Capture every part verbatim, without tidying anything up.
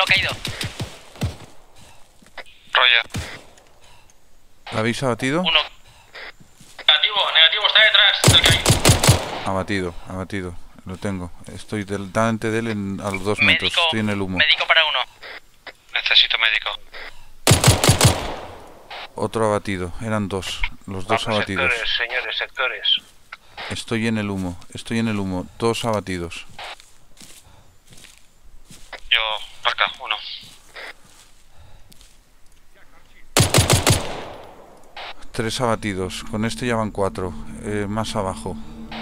caído. Roger. ¿La habéis abatido? Uno. Negativo, negativo, está detrás del caído. Abatido, abatido. Lo tengo. Estoy delante de él en, a los dos Médico, metros. Estoy en el humo. Médico para uno. Necesito médico. Otro abatido. Eran dos. Los dos Vamos, abatidos. sectores, señores, sectores. Estoy en el humo. Estoy en el humo. Dos abatidos. Yo, marca, uno. Tres abatidos. Con este ya van cuatro. Eh, más abajo.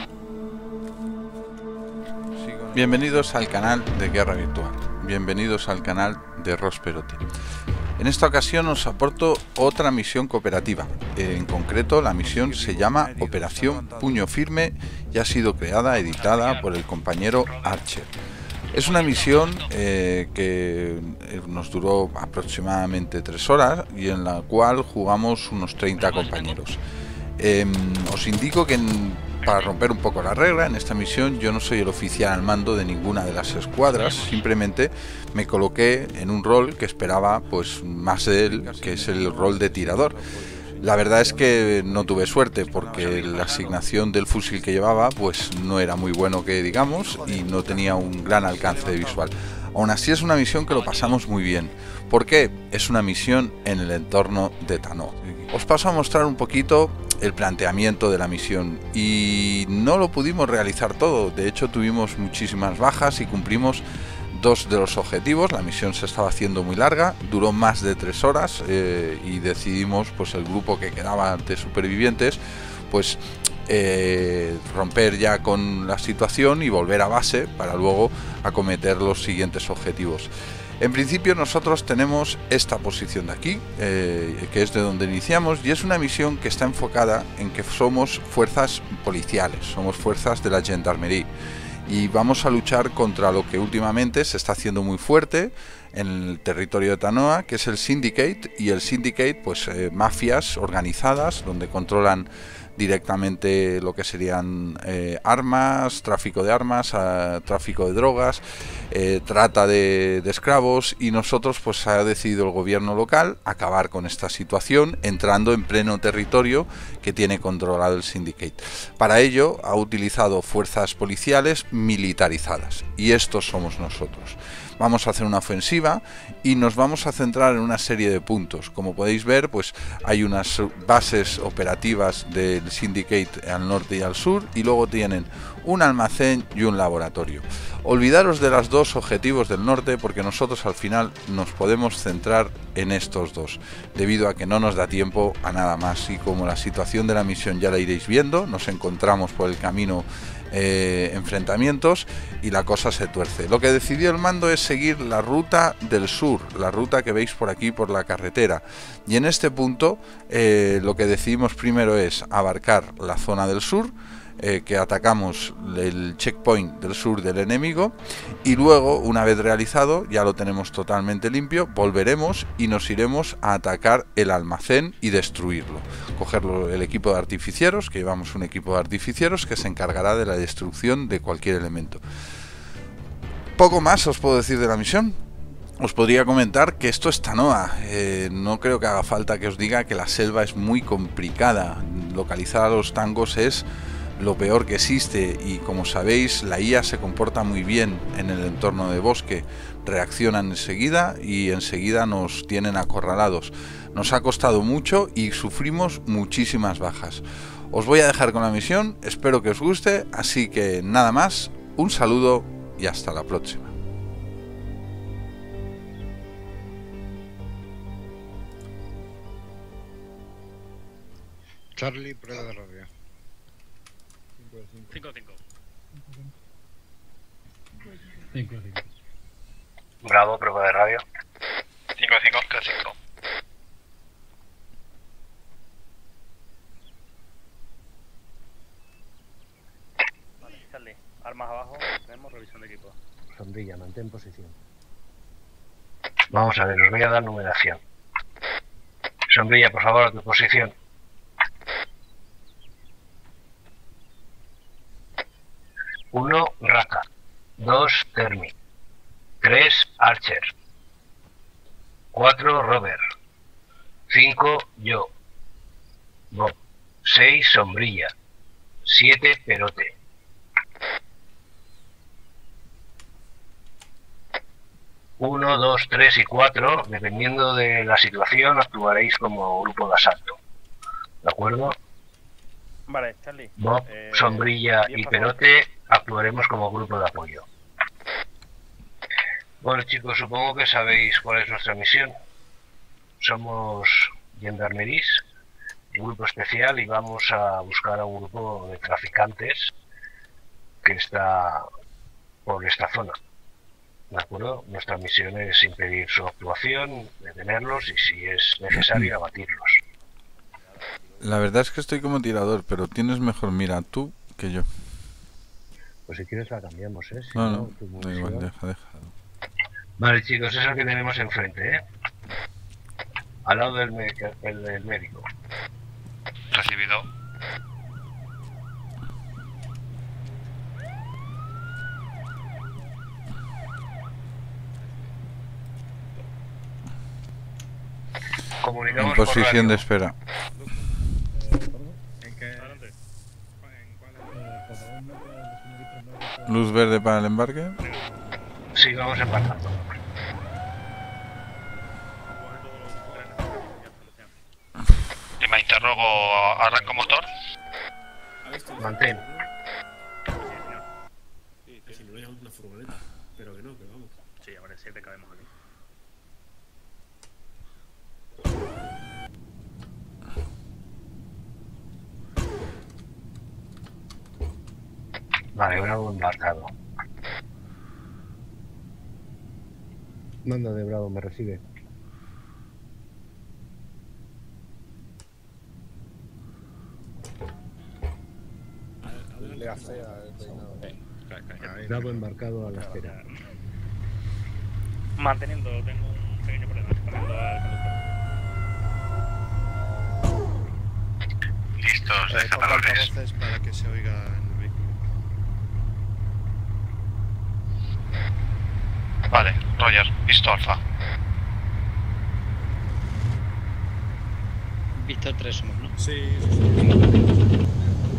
Bienvenidos al canal de Guerra Virtual. Bienvenidos al canal de Ross Perotti. En esta ocasión os aporto otra misión cooperativa. En concreto, la misión se llama Operación Puño Firme y ha sido creada, editada por el compañero Archer. Es una misión eh, que nos duró aproximadamente tres horas y en la cual jugamos unos treinta compañeros. Eh, os indico que en, para romper un poco la regla, en esta misión yo no soy el oficial al mando de ninguna de las escuadras, simplemente me coloqué en un rol que esperaba pues más de él, que es el rol de tirador. La verdad es que no tuve suerte porque la asignación del fusil que llevaba pues no era muy bueno que digamos y no tenía un gran alcance visual. Aún así es una misión que lo pasamos muy bien. ¿Por qué? Es una misión en el entorno de Tanoa. Os paso a mostrar un poquito el planteamiento de la misión y no lo pudimos realizar todo. De hecho tuvimos muchísimas bajas y cumplimos dos de los objetivos. La misión se estaba haciendo muy larga, duró más de tres horas eh, y decidimos, pues el grupo que quedaba de supervivientes, pues eh, romper ya con la situación y volver a base para luego acometer los siguientes objetivos. En principio nosotros tenemos esta posición de aquí, eh, que es de donde iniciamos, y es una misión que está enfocada en que somos fuerzas policiales, somos fuerzas de la Gendarmerie. Y vamos a luchar contra lo que últimamente se está haciendo muy fuerte en el territorio de Tanoa, que es el Syndicate, y el Syndicate, pues eh, mafias organizadas, donde controlan directamente lo que serían eh, armas, tráfico de armas, eh, tráfico de drogas, eh, trata de, de esclavos, y nosotros pues ha decidido el gobierno local acabar con esta situación entrando en pleno territorio que tiene controlado el Syndicate. Para ello ha utilizado fuerzas policiales militarizadas y estos somos nosotros. Vamos a hacer una ofensiva y nos vamos a centrar en una serie de puntos. Como podéis ver, pues hay unas bases operativas del Syndicate al norte y al sur, y luego tienen un almacén y un laboratorio. Olvidaros de los dos objetivos del norte porque nosotros al final nos podemos centrar en estos dos, debido a que no nos da tiempo a nada más, y como la situación de la misión ya la iréis viendo, nos encontramos por el camino Eh, enfrentamientos y la cosa se tuerce. Lo que decidió el mando es seguir la ruta del sur, la ruta que veis por aquí por la carretera, y en este punto eh, lo que decidimos primero es abarcar la zona del sur, eh, que atacamos el checkpoint del sur del enemigo, y luego una vez realizado, ya lo tenemos totalmente limpio, volveremos y nos iremos a atacar el almacén y destruirlo, cogerlo el equipo de artificieros, que llevamos un equipo de artificieros que se encargará de la destrucción de cualquier elemento. Poco más os puedo decir de la misión. Os podría comentar que esto es Tanoa, eh, no creo que haga falta que os diga que la selva es muy complicada, localizar a los tangos es lo peor que existe, y como sabéis la I A se comporta muy bien en el entorno de bosque, reaccionan enseguida y enseguida nos tienen acorralados. Nos ha costado mucho y sufrimos muchísimas bajas. Os voy a dejar con la misión, espero que os guste, así que nada más, un saludo y hasta la próxima. Charlie, prueba de radio. cinco cinco. cinco cinco. Bravo, prueba de radio. cinco cinco, K cinco. Vale, Charlie, armas abajo, tenemos revisión de equipo. Sombrilla, mantén posición. Vamos a ver, os voy a dar numeración. Sombrilla, por favor, a tu posición. uno, Raka. dos, Termi. tres, Archer. cinco yo. Bob. seis sombrilla. siete perote. uno, dos, tres y cuatro, dependiendo de la situación, actuaréis como grupo de asalto. ¿De acuerdo? Vale, Charlie. Bob, eh, sombrilla diez y por perote actuaremos como grupo de apoyo. Bueno, chicos, supongo que sabéis cuál es nuestra misión. Somos gendarmeris, un grupo especial, y vamos a buscar a un grupo de traficantes que está por esta zona. ¿De acuerdo? Nuestra misión es impedir su actuación, detenerlos y, si es necesario, abatirlos. La verdad es que estoy como tirador, pero tienes mejor mira tú que yo. Pues si quieres la cambiamos, ¿eh? Si No, no, no, tu da igual, munición- deja, deja. Vale, chicos, eso es lo que tenemos enfrente, ¿eh? Al lado del, me- el, del médico. Recibido. En Comunicamos por posición de radio. espera. ¿En qué? Adelante. Luz verde para el embarque. Sí, vamos embarcando. Y me interrogo, ¿arranco motor? Mantén. Sí, que si no le llamamos una furgoneta. Pero que no, que vamos. Sí, ahora siete cabemos aquí. Vale, bravo embarcado. Manda de Bravo, me recibe. Le hace a Bravo embarcado a la espera. Manteniendo, tengo un pequeño problema. Cambiando al conductor. Listos, Eh, pongo descatadores. altavoces para que se oiga en el vehículo. Vale, Roger, visto alfa. Víctor tres somos, ¿no? Sí, sí, sí.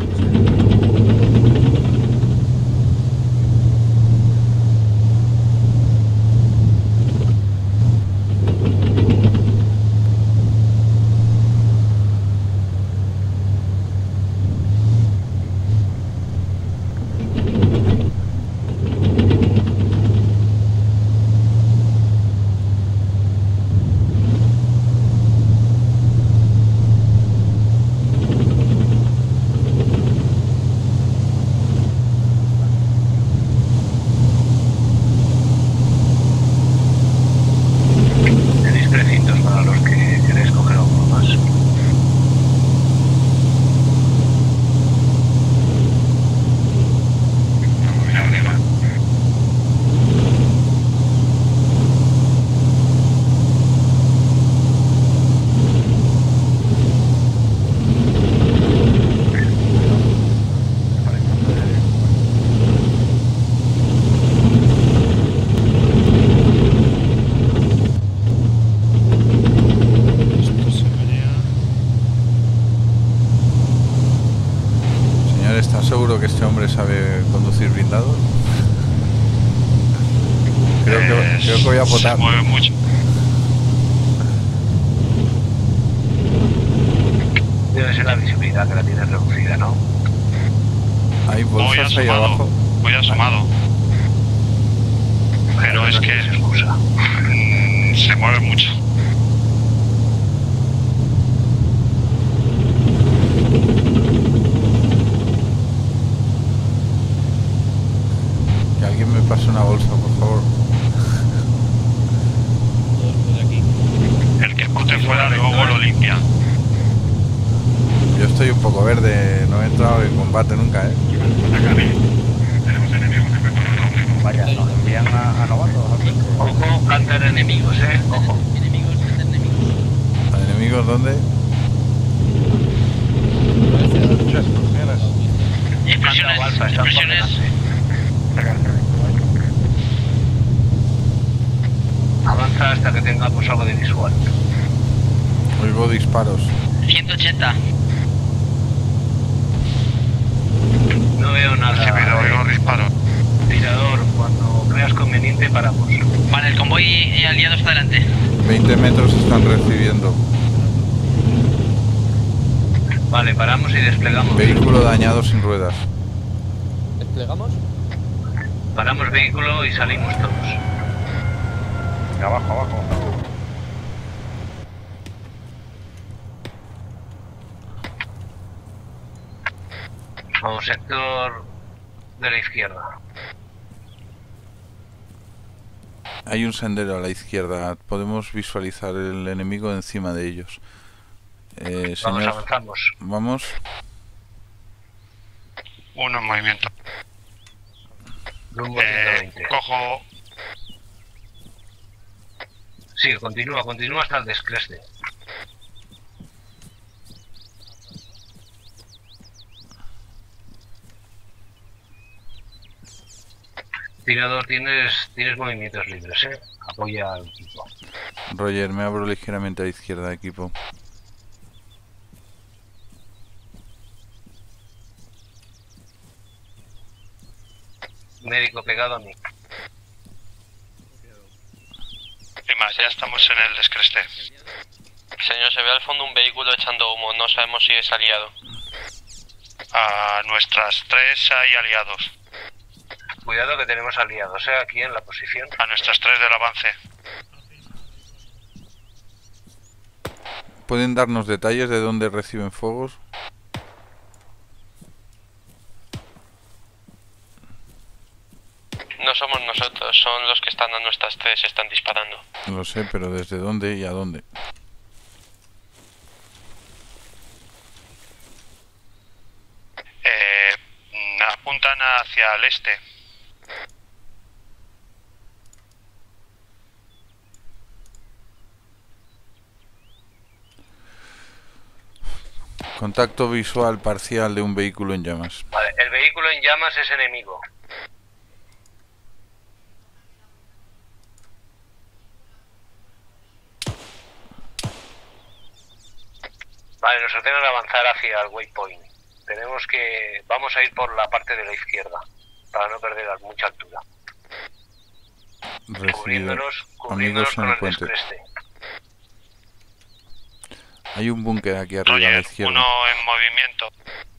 Tenéis precintos para los que queréis coger alguno más. Vamos arriba. Esto se vaya. Señor, ¿está seguro que este hombre sabe conducir blindado? Creo que, Es- creo que voy a votar. Se mueve mucho. Debe ser la visibilidad, que la tienes reducida, ¿no? Hay Voy bolsas ahí asomado. abajo. Voy asomado. Pero es no que tienes excusa. mm, se mueve mucho. Que alguien me pase una bolsa, por favor. Todos por aquí. El que bote fuera luego lo limpia. Yo estoy un poco verde, no he entrado en combate nunca, ¿eh? Tenemos enemigos en preparación. Vaya, nos envían a, a novatos al frente. Ojo, cantar enemigos, ¿eh? Ojo. Enemigos, enemigos. ¿A enemigos dónde? Explosiones, explosiones. Avanza hasta que tengamos algo de visual. Muy Oigo disparos. ciento ochenta. No veo nada. Recibido, oigo disparos. Tirador, cuando creas conveniente paramos. Vale, el convoy y aliados adelante. veinte metros están recibiendo. Vale, paramos y desplegamos. Vehículo dañado sin ruedas. ¿Desplegamos? Paramos vehículo y salimos todos. Abajo, abajo. Vamos, sector de la izquierda. Hay un sendero a la izquierda. Podemos visualizar el enemigo encima de ellos. Eh, Vamos, señor, avanzamos. vamos. Uno en movimiento. Rumbo Eh, ciento veinte. cojo. Sí, continúa, continúa hasta el descreste. Tirador, tienes, tienes movimientos libres, ¿eh? Apoya al equipo. Roger, me abro ligeramente a la izquierda, equipo. Médico pegado a mí. Y más, ya estamos en el descreste. Señor, se ve al fondo un vehículo echando humo. No sabemos si es aliado. A nuestras tres hay aliados. Cuidado que tenemos aliados, ¿eh? Aquí en la posición. A nuestras tres del avance. ¿Pueden darnos detalles de dónde reciben fuegos? No somos nosotros, son los que están a nuestras tres, están disparando. Lo sé, pero ¿desde dónde y a dónde? Eh, apuntan hacia el este. Contacto visual parcial de un vehículo en llamas. Vale, el vehículo en llamas es enemigo. Vale, nos ordenan avanzar hacia el waypoint. Tenemos que... Vamos a ir por la parte de la izquierda, para no perder mucha altura. Recibido. Cubriéndonos, Amigos cubriéndonos en con el el puente. descreste. Hay un búnker aquí arriba a la Roger, izquierda. uno en movimiento.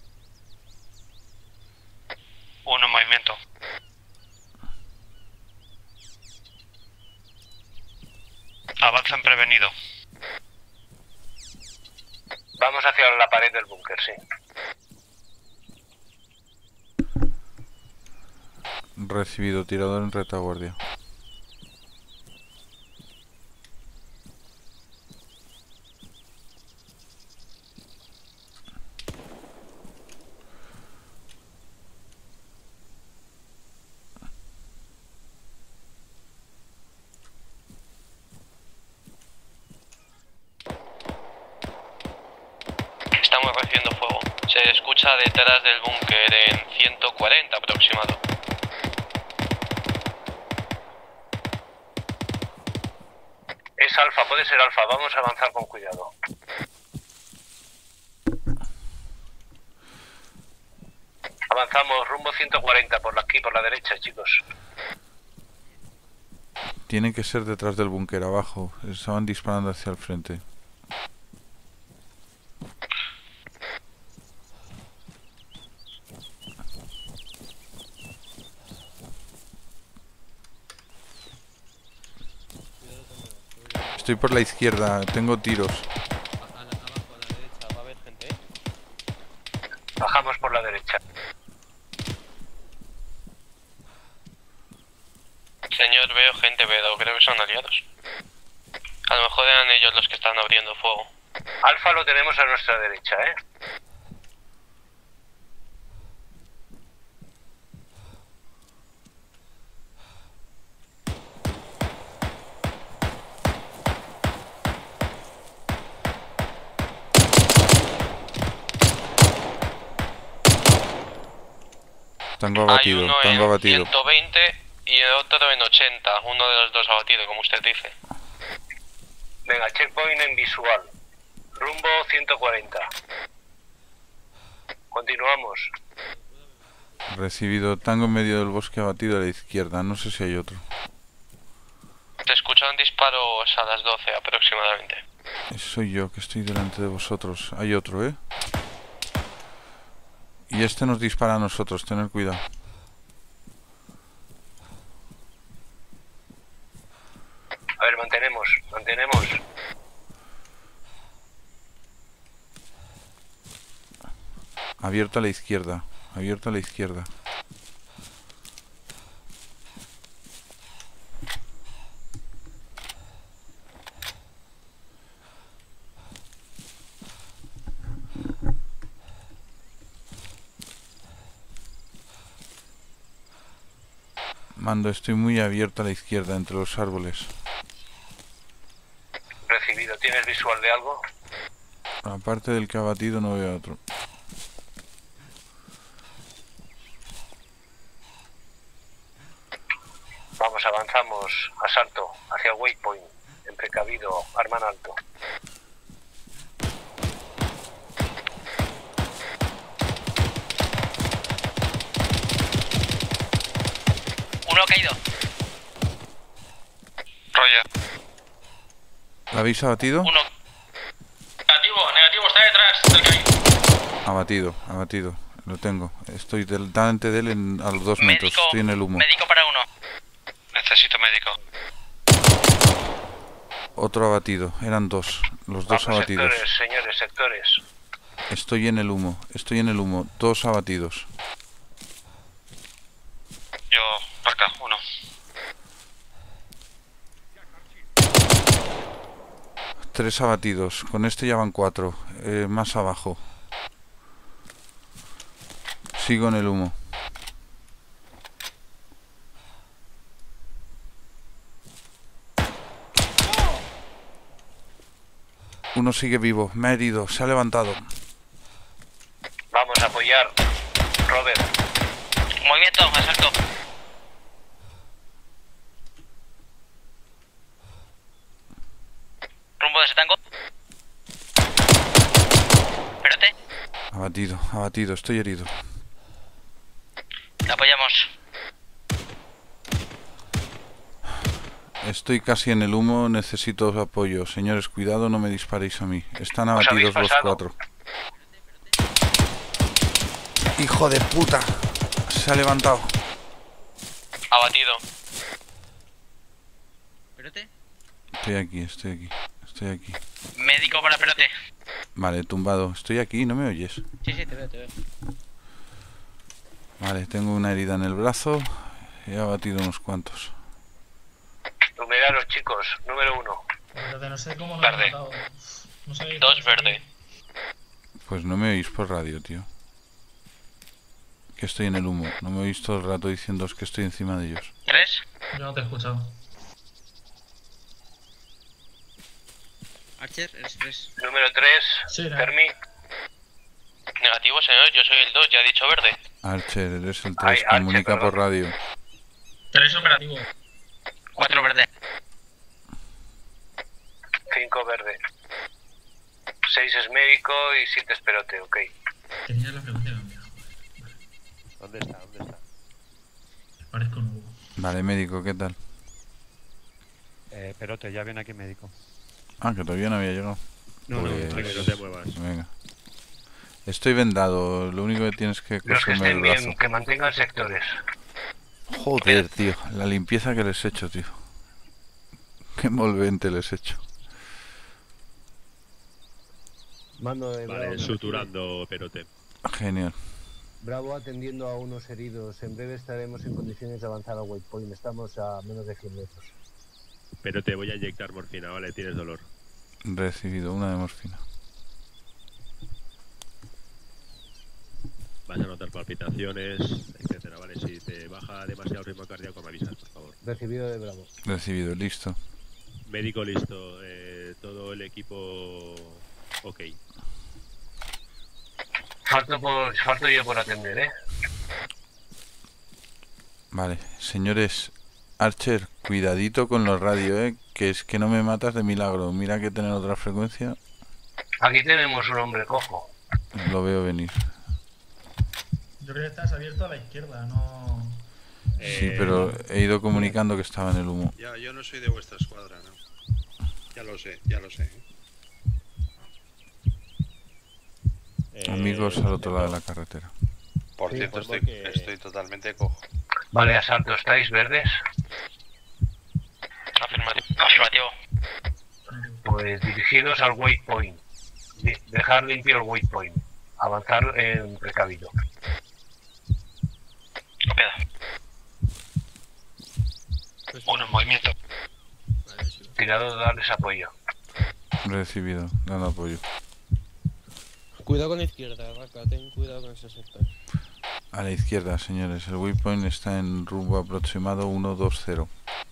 Uno en movimiento. Avanzan prevenido. Vamos hacia la pared del búnker, sí. Recibido, tirador en retaguardia. Estamos recibiendo fuego. Se escucha detrás del búnker en ciento cuarenta aproximado. Es alfa, puede ser alfa. Vamos a avanzar con cuidado. Avanzamos rumbo ciento cuarenta por aquí, por la derecha, chicos. Tiene que ser detrás del búnker abajo. Estaban disparando hacia el frente. Estoy por la izquierda, tengo tiros. A, a la, abajo, a la derecha, va a haber gente, ¿eh? Bajamos por la derecha. Señor, veo gente, pero creo que son aliados. A lo mejor eran ellos los que están abriendo fuego. Alfa lo tenemos a nuestra derecha, ¿eh? Tango Hay abatido, uno tango en abatido. ciento veinte y el otro en ochenta. Uno de los dos abatido, como usted dice. Venga, checkpoint en visual. Rumbo ciento cuarenta. Continuamos. Recibido. Tango en medio del bosque abatido a la izquierda. No sé si hay otro. Te escuchan disparos a las doce aproximadamente. Soy yo que estoy delante de vosotros. Hay otro, ¿eh? Y este nos dispara a nosotros. Tener cuidado. A ver, mantenemos, mantenemos. Abierto a la izquierda. Abierto a la izquierda. Mando, estoy muy abierto a la izquierda, entre los árboles. Recibido. ¿Tienes visual de algo? Aparte del que ha batido, no veo otro. Vamos, avanzamos. Asalto hacia Waypoint. En precavido, arma en alto. Uno caído. Roger. ¿La habéis abatido? Uno. Negativo, negativo, está detrás del caído. Abatido, abatido. Lo tengo. Estoy delante de él en, a los dos metros. Médico, Estoy en el humo. médico para uno. Necesito médico. Otro abatido. Eran dos. Los dos Vamos, abatidos. sectores, señores, sectores. Estoy en el humo. Estoy en el humo. Dos abatidos. Yo, marca, uno. Tres abatidos. Con este ya van cuatro. Eh, más abajo. Sigo en el humo. Uno sigue vivo. Me ha herido. Se ha levantado. Vamos a apoyar. Robert. Movimiento, asalto. Rumbo de ese tango. Espérate. Abatido, abatido. Estoy herido. Te apoyamos. Estoy casi en el humo. Necesito apoyo. Señores, cuidado, no me disparéis a mí. Están ¿Os habéis abatidos los pasado? cuatro. ¡Hijo de puta! Se ha levantado. Abatido. Espérate. Estoy aquí, estoy aquí. Estoy aquí. Médico para espérate. Vale, tumbado. Estoy aquí, ¿no me oyes? Sí, sí, te veo, te veo. Vale, tengo una herida en el brazo. He abatido unos cuantos. Numerar los chicos. Número uno. No sé cómo lo Verde. han matado. No sé. Dos verde. Pues no me oís por radio, tío. Que estoy en el humo. No me oís todo el rato diciéndoos que estoy encima de ellos. ¿Tres? Yo no te he escuchado. Archer, eres tres. Número tres. Sí, no. Fermi. Negativo, señor, yo soy el dos, ya he dicho verde. Archer, eres el Ay, tres. Archer, Comunica perdón. por radio. Tres operativo. Cuatro verde. cinco verde. seis es médico y siete es perote, ok. Tenía la frecuencia cambiada. ¿Dónde está? ¿Dónde está? Parezco nuevo. Vale, médico, ¿qué tal? Eh, Perote, ya viene aquí médico. Ah, que todavía no había llegado. No, Pues, no, tranquilo, no te muevas. Venga. Estoy vendado. Lo único que tienes es que Los que coserme el estén brazo. bien, que mantengan sectores. Joder, tío. La limpieza que les he hecho, tío. Qué envolvente les he hecho. Mando de Vale, Bravo. suturando Perote. Genial. Bravo atendiendo a unos heridos. En breve estaremos en condiciones de avanzar a Waypoint. Estamos a menos de cien metros. Pero te voy a inyectar morfina, ¿vale? Tienes dolor. Recibido una de morfina. Vas a notar palpitaciones, etcétera, ¿vale? Si te baja demasiado el ritmo cardíaco, me avisas, por favor. Recibido de Bravo. Recibido, listo. Médico listo, eh, todo el equipo ok. Falto, por, falto yo por atender, ¿eh? Vale, señores. Archer, cuidadito con los radios, eh. Que es que no me matas de milagro. Mira que tener otra frecuencia. Aquí tenemos un hombre cojo. Lo veo venir. Yo creo que estás abierto a la izquierda, no... Sí, pero he ido comunicando que estaba en el humo. Ya, yo no soy de vuestra escuadra, ¿no? Ya lo sé, ya lo sé. Eh, Amigos al otro lado de la carretera. Por Sí, cierto, pues estoy, porque- estoy totalmente cojo. Vale, asalto, ¿estáis verdes? Afirmativo. Afirmativo. Pues dirigidos al waypoint. Di- Dejar limpio el waypoint. Avanzar en precavido. Copiado. Uno en movimiento. Tirado de darles apoyo. Recibido, dando apoyo. Cuidado con la izquierda, Raka, ten cuidado con ese sector. A la izquierda, señores. El waypoint está en rumbo aproximado uno dos cero.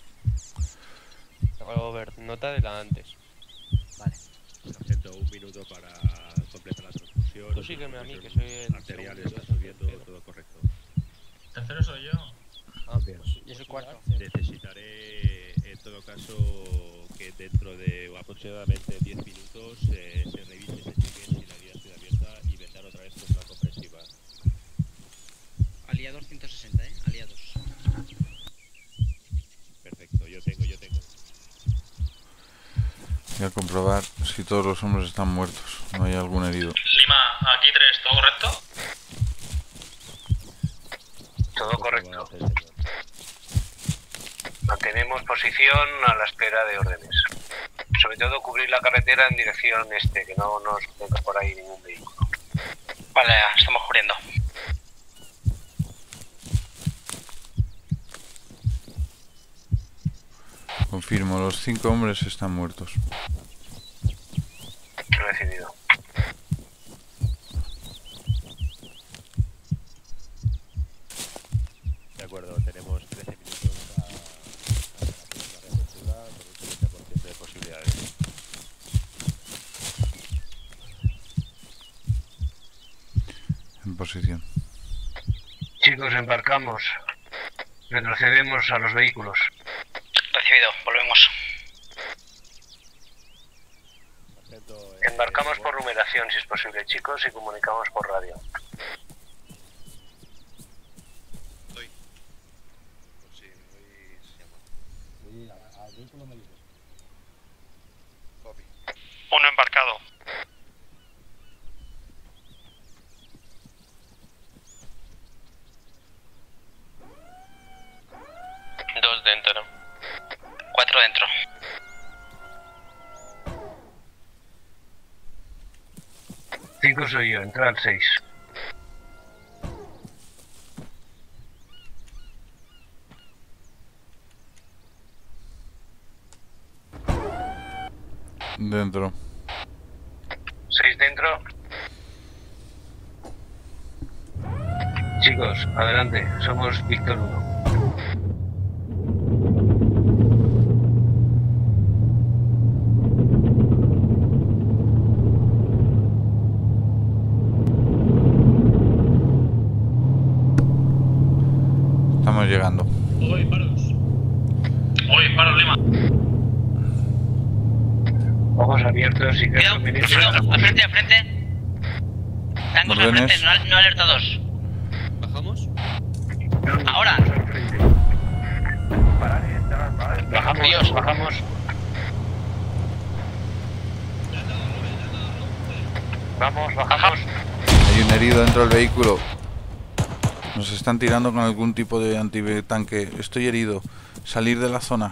Robert, nota de la antes. Vale. Sargento, un minuto para completar la transfusión. Tú sígueme a mí, que soy el arterial segundo. está subiendo, todo correcto. Tercero soy yo. Ah, bien. Y es el cuarto. Necesitaré, en todo caso, que dentro de aproximadamente diez minutos eh, se revise, se cheque si la vía está abierta y vendar otra vez con una compresiva. Aliados ciento sesenta, ¿eh? Aliados. Perfecto, yo tengo, yo tengo. Voy a comprobar si todos los hombres están muertos. No hay algún herido. Lima, aquí tres, ¿todo correcto? Todo correcto. Mantenemos posición a la espera de órdenes. Sobre todo cubrir la carretera en dirección este, que no nos venga por ahí ningún vehículo. Vale, estamos cubriendo. Confirmo, los cinco hombres están muertos. Recibido. De acuerdo, tenemos trece minutos a, a la próxima reapertura con un setenta por ciento de posibilidades. En posición. Chicos, embarcamos. Retrocedemos a los vehículos. Recibido, volvemos. Sargento, eh, Embarcamos por numeración, si es posible, chicos, y comunicamos por radio. Estoy. Pues sí, me voy llamando. Copy. Uno embarcado. Dos dentro. Cuatro dentro. Cinco soy yo, entra al seis. Dentro. Seis dentro. Chicos, adelante, somos Víctor uno. Estamos llegando. Oye, paros. Oye, paros, Lima. Ojos abiertos y que Cuidado, cuidado, al frente, al frente. Tangos al Órdenes. frente, no, no alertados. ¿Bajamos? Ahora. Bajamos, Dios. bajamos. Vamos, bajamos. Hay un herido dentro del vehículo. Nos están tirando con algún tipo de antitanque. Estoy herido. Salir de la zona.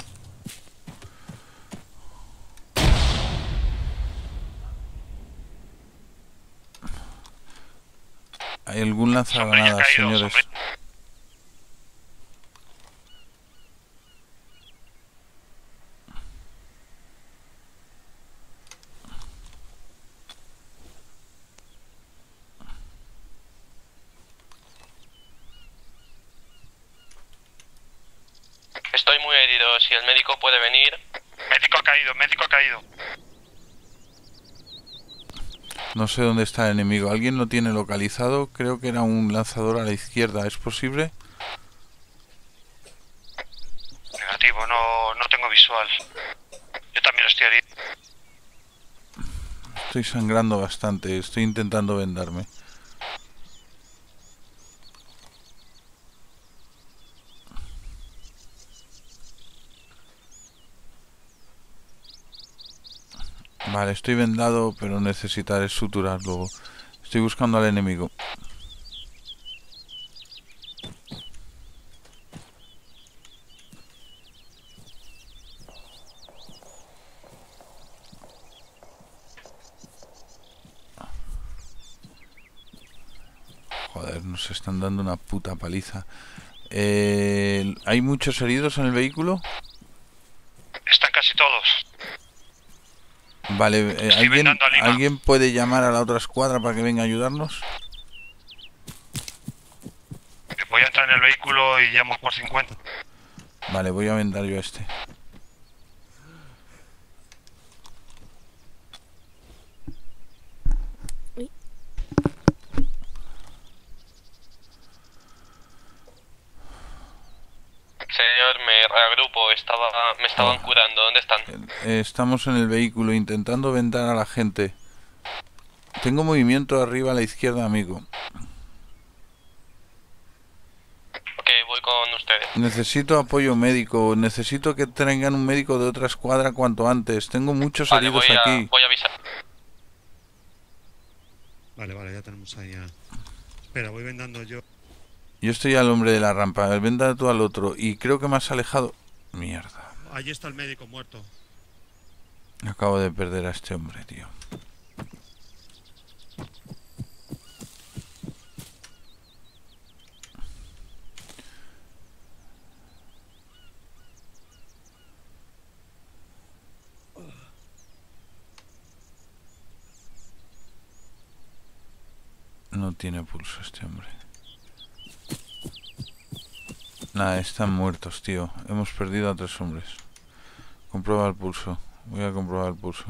¿Hay algún lanzagranadas, señores? Estoy muy herido, si el médico puede venir. Médico ha caído, médico ha caído. No sé dónde está el enemigo. ¿Alguien lo tiene localizado? Creo que era un lanzador a la izquierda. ¿Es posible? Negativo, no, no tengo visual. Yo también estoy herido. Estoy sangrando bastante, estoy intentando vendarme. Vale, estoy vendado, pero necesitaré suturar luego. Estoy buscando al enemigo. Joder, nos están dando una puta paliza. Eh, ¿Hay muchos heridos en el vehículo? Están casi todos. Vale, eh, ¿alguien, ¿alguien puede llamar a la otra escuadra para que venga a ayudarnos? Voy a entrar en el vehículo y llamo por cincuenta. Vale, voy a vendar yo a este. Señor, me reagrupo, estaba, me estaban Oh. curando, ¿dónde están? Eh, estamos en el vehículo intentando vendar a la gente. Tengo movimiento arriba a la izquierda, amigo. Ok, voy con ustedes. Necesito apoyo médico. Necesito que traigan un médico de otra escuadra cuanto antes. Tengo muchos Vale, heridos voy a, aquí. voy a avisar. Vale, vale, ya tenemos ahí a... Espera, voy vendando yo. Yo estoy al hombre de la rampa. Venda tú al otro. Y creo que me has alejado. Mierda. Allí está el médico muerto. Acabo de perder a este hombre, tío. No tiene pulso este hombre. Nada, están muertos, tío. Hemos perdido a tres hombres. Comprueba el pulso. Voy a comprobar el pulso.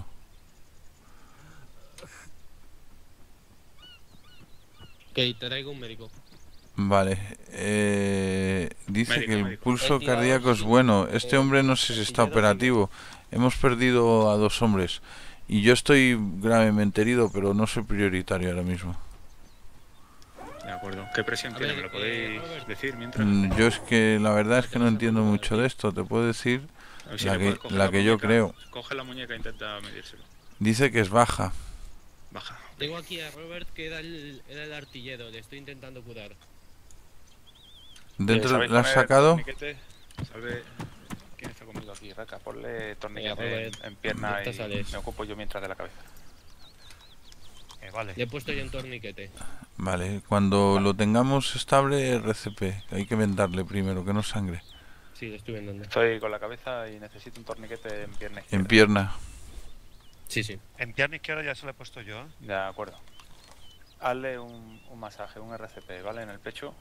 Ok, te traigo un médico. Vale. Eh, dice Médico, que el médico. pulso He tirado cardíaco es sin- bueno. Este eh, hombre no sé si está astillero operativo. Hemos perdido a dos hombres. Y yo estoy gravemente herido, pero no soy prioritario ahora mismo. De acuerdo. ¿Qué presión A tiene? ver, ¿Me lo eh, podéis Robert. decir mientras? Mm, Yo es que la verdad es que no entiendo mucho de esto. Te puedo decir A ver si la le que, puedes coger la que yo muñeca. creo. Coge la muñeca e intenta medírselo. Dice que es baja. Baja. Tengo aquí a Robert, que era el, era el artillero. Le estoy intentando curar. ¿Dentro ¿Sabéis la has poner sacado? torniquete? ¿Sabe quién está conmigo aquí? Raca, ponle torniquete en, Robert, en pierna ya y sales. me ocupo yo mientras de la cabeza. Eh, vale. Le he puesto ya un torniquete. Vale, cuando lo tengamos estable, R C P. Hay que vendarle primero, que no sangre. Sí, le estoy vendando. Estoy con la cabeza y necesito un torniquete en pierna izquierda. En pierna. Sí, sí. En pierna izquierda ya se lo he puesto yo, ¿eh? De acuerdo. Hazle un, un masaje, un R C P, ¿vale? En el pecho.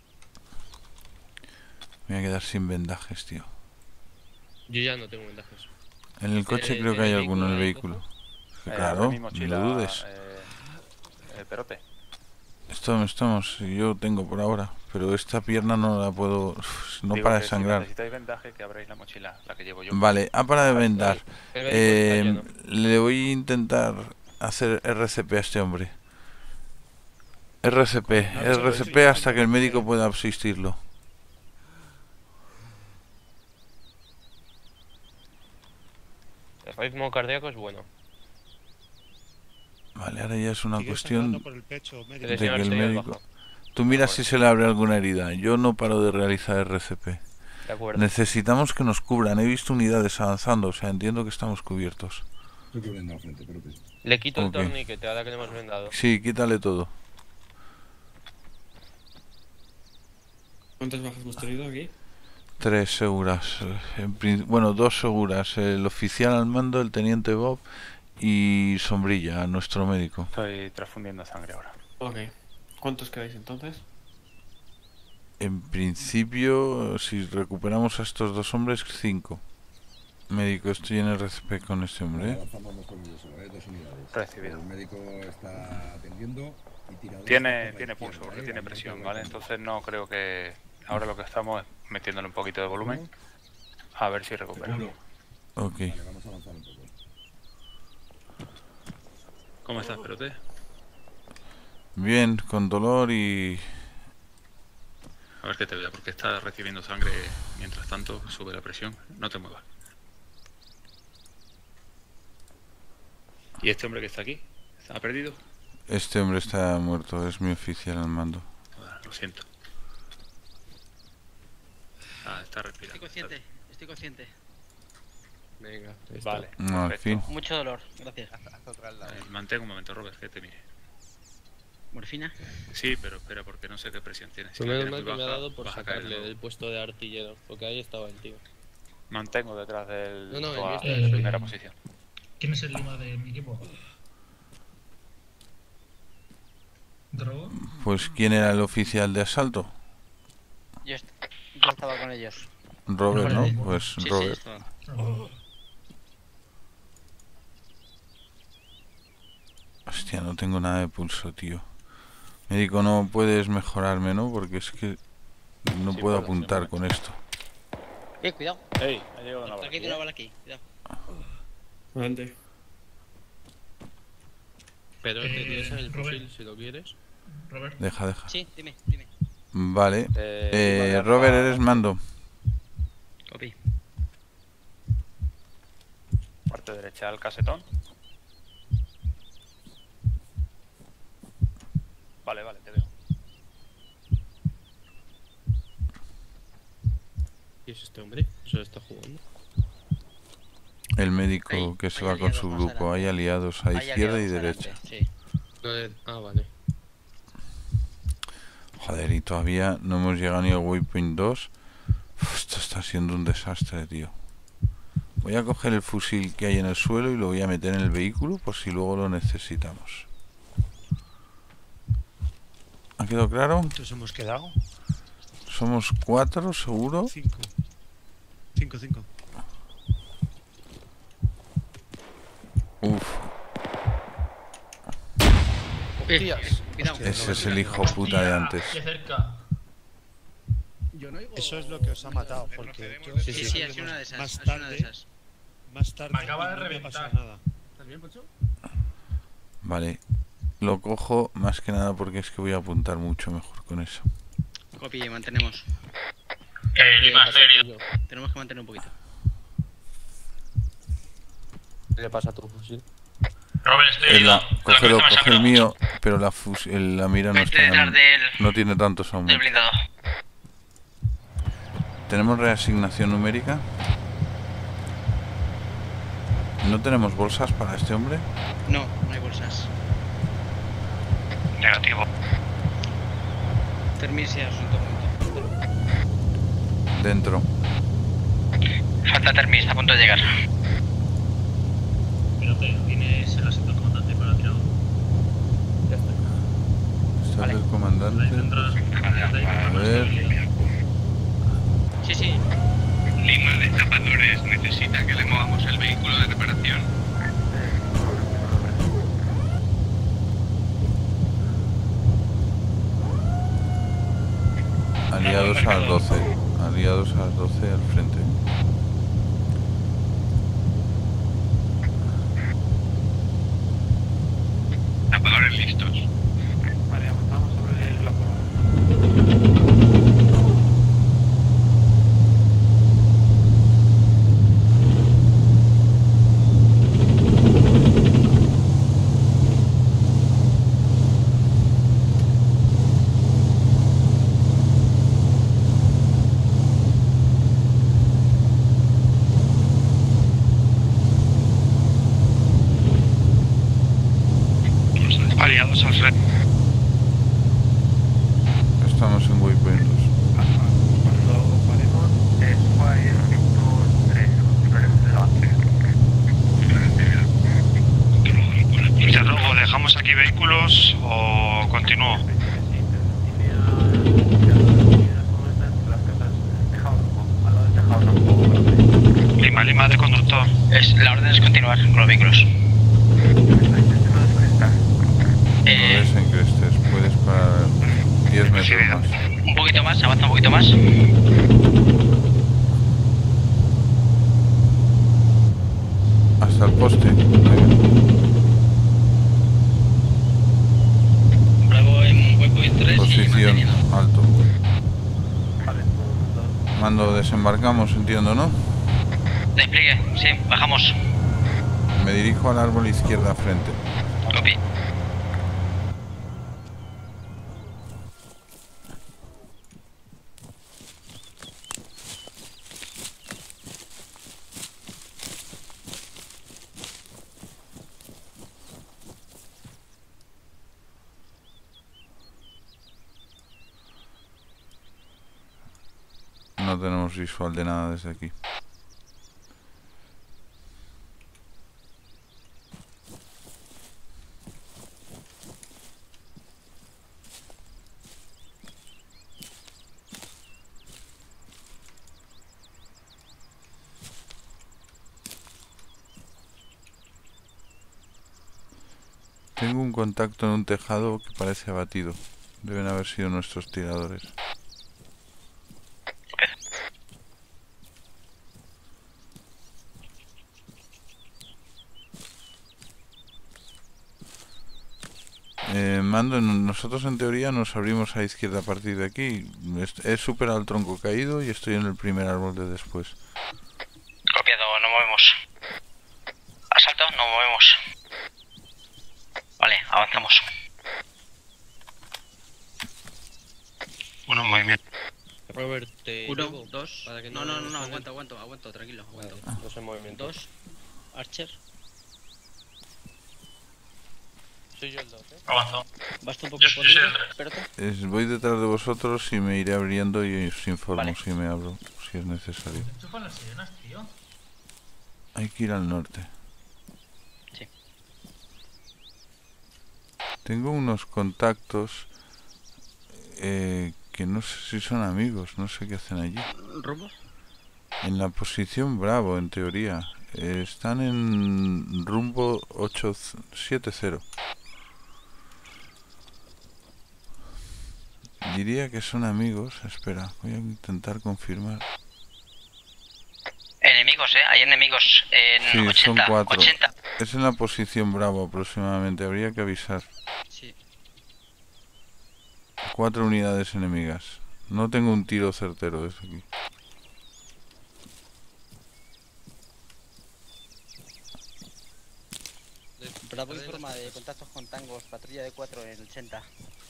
Me voy a quedar sin vendajes, tío. Yo ya no tengo vendajes. En el coche Eh, creo que ¿en hay el alguno en el vehículo vehículo. Es que Eh, claro, abre mi no mochila, lo dudes. eh, eh, perote. Esto estamos, yo tengo por ahora, pero esta pierna no la puedo, uf, no Digo para que de si sangrar. necesitáis vendaje, que abráis la mochila, la que llevo yo. Vale, ha parado de vendar. El vehículo está Eh, lleno. le voy a intentar hacer R C P a este hombre. R C P, R C P hasta que el médico pueda asistirlo. El ritmo cardíaco es bueno. Vale, ahora ya es una Sigue cuestión sangrando por el pecho, médico. de El que señor el está ya médico... bajo. Tú mira si se le abre alguna herida. Yo no paro de realizar R C P. De acuerdo. Necesitamos que nos cubran. He visto unidades avanzando, o sea, entiendo que estamos cubiertos. Le quito Ok. el torniquete ahora que le hemos vendado. Sí, quítale todo. ¿Cuántas bajas hemos tenido aquí? Tres seguras. En prin- bueno, dos seguras. El oficial al mando, el teniente Bob y Sombrilla, nuestro médico. Estoy transfundiendo sangre ahora. Ok. ¿Cuántos quedáis entonces? En principio, si recuperamos a estos dos hombres, cinco. Médico, estoy en R C P con este hombre. ¿eh? Recibido. El médico está atendiendo y tiradores Tiene, por la tiene izquierda, pulso, ¿eh? tiene Al presión, frente ¿vale? del Entonces no creo que... Ahora lo que estamos es metiéndole un poquito de volumen. A ver si recupera. Ok. Vale, vamos a avanzar un poco. ¿Cómo estás, Perote? Bien, con dolor y... A ver qué te vea, porque está recibiendo sangre. Mientras tanto, sube la presión. No te muevas. ¿Y este hombre que está aquí? ¿Está perdido? Este hombre está muerto, es mi oficial al mando. Ah, lo siento. Ah, está respirando. Estoy consciente, estoy consciente. Venga, vale. No, al fin. Mucho dolor, gracias. Eh, mantén un momento, Robert, que te mire. ¿Morfina? Sí, pero espera, porque no sé qué presión tienes. Si Pues la menos tienes mal muy que me ha baja, dado por vas a caer sacarle luego. del puesto de artillero, porque ahí estaba el tío. Mantengo detrás del No, no, toa el mío en está- primera posición. ¿Quién es el lima de mi equipo? ¿Drogo? Pues, ¿quién era el oficial de asalto? Yo, est yo estaba con ellos. Robert, Vale. ¿no? Pues Sí, sí, Robert. estaba. Hostia, no tengo nada de pulso, tío. Médico, no puedes mejorarme, ¿no? Porque es que no Sí, puedo puedo, apuntar sí, con esto. Eh, cuidado. ¡Ey! Ha llegado una bala. Aquí hay una bala aquí, cuidado. Adelante. Pero Eh, te tienes el Robert. fusil si lo quieres. Robert. Deja, deja. Sí, dime, dime. Vale. Eh, Eh, vale, Robert, va- eres mando. Copy. Parte derecha al casetón. Vale, vale, te veo. ¿Y es este hombre? ¿Se está jugando? El médico Ahí, que se hay va con aliados su más grupo. Hay aliados a Hay izquierda y aliados derecha. adelante, Sí. No, de- Ah, vale. Joder, y todavía no hemos llegado ni al Waypoint dos. Uf, esto está siendo un desastre, tío. Voy a coger el fusil que hay en el suelo y lo voy a meter en el vehículo por si luego lo necesitamos. ¿Ha quedado claro? ¿Cuántos hemos quedado? Somos cuatro, seguro. Cinco. Cinco, cinco. Uf, Eh, cuidado. ese es el hijo puta de antes. ¡Qué cerca! Eso es lo que os ha matado, porque yo... Sí, sí, sí, ha sido una de esas. Más Ha sido una de tarde, esas. más tarde, Me acaba de no me ha reventar. pasado nada. ¿Estás bien, Pocho? Vale, lo cojo más que nada porque es que voy a apuntar mucho mejor con eso. Copy, mantenemos. Eh, Lima, estoy herido. Tenemos que mantener un poquito. ¿Qué le pasa a tu fusil? Robert, estoy Eh, herido. la- La cógelo, cabeza me coge sangra el mucho. mío, pero la, fus- el- la mira no Vete está, detrás del, no tiene tantos del aumentos. blindado. ¿Tenemos reasignación numérica? ¿No tenemos bolsas para este hombre? No, no hay bolsas. Negativo. Termisia, asunto momento. Dentro. Falta Termis, a punto de llegar. Pero te tienes el asiento del comandante para tirado. Ya está. Está Vale. el Ahí comandante. tendrás. A ver. Sí, sí. Lima de tapadores necesita que le movamos el vehículo de reparación. Aliados a las doce. Aliados a las doce al frente. Tapadores listos. Vale, avanzamos sobre el bloque. Aliados al frente. Estamos en Waypoint dos. Cuando paremos es Fire dos tres, referente del avance. Mister Robo, ¿dejamos aquí vehículos o continúo? Lima, Lima de conductor. Es, la orden es continuar con los vehículos. No Eh, ves en Crestes, puedes parar diez metros más. un poquito más, avanza un poquito más. Hasta el poste. Venga. posición, alto. Mando, desembarcamos, entiendo, ¿no? Despliegue, sí, bajamos. Me dirijo al árbol izquierda frente. Copy. No tenemos visual de nada desde aquí. Tengo un contacto en un tejado que parece abatido. Deben haber sido nuestros tiradores. Eh, mando, nosotros en teoría nos abrimos a la izquierda a partir de aquí. He superado el tronco caído y estoy en el primer árbol de después. Copiado, no movemos. Asalto, no movemos. Vale, avanzamos. Uno en movimiento. Robert, te Uno, llevo dos. para que No, no, no, no, suene. aguanto, aguanto, aguanto, tranquilo, aguanto. Vale, dos en movimiento. Dos. Archer. Soy yo el dos, ¿eh? Avanzo. Basta un poco Yo- por yo soy libre, el- espérate. Es- voy detrás de vosotros y me iré abriendo y os informo Vale. si me abro, si es necesario. Enchufan las sirenas, tío. Hay que ir al norte. Sí. Tengo unos contactos eh, que no sé si son amigos, no sé qué hacen allí. ¿Rumbo? En la posición Bravo, en teoría. Eh, están en rumbo ocho siete cero. Diría que son amigos. Espera, voy a intentar confirmar. Enemigos, eh. Hay enemigos en Sí, son ochenta. cuatro. ochenta. Es en la posición Bravo aproximadamente. Habría que avisar. Sí. Cuatro unidades enemigas. No tengo un tiro certero desde aquí. Bravo informa de contactos con tangos, patrulla de cuatro en el ochenta.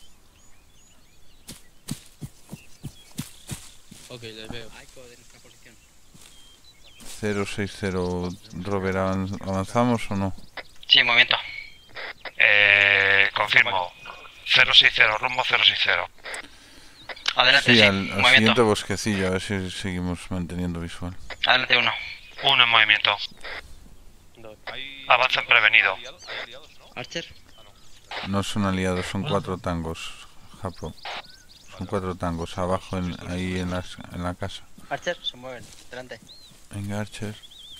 Ok, les veo. Aiko de nuestra posición. cero seis cero. Robert, ¿avan- ¿avanzamos o no? Sí, movimiento. Eh, confirmo. cero seis cero, rumbo cero seis cero. Adelante, Sí, sí. al, al movimiento. siguiente bosquecillo, a ver si seguimos manteniendo visual. Adelante, uno. Uno en movimiento. Avanza en prevenido. Archer. No son aliados, son cuatro tangos, Japo. Son cuatro tangos abajo, en, ahí en, las, en la casa. Archer, se mueven. Delante. Venga, Archer.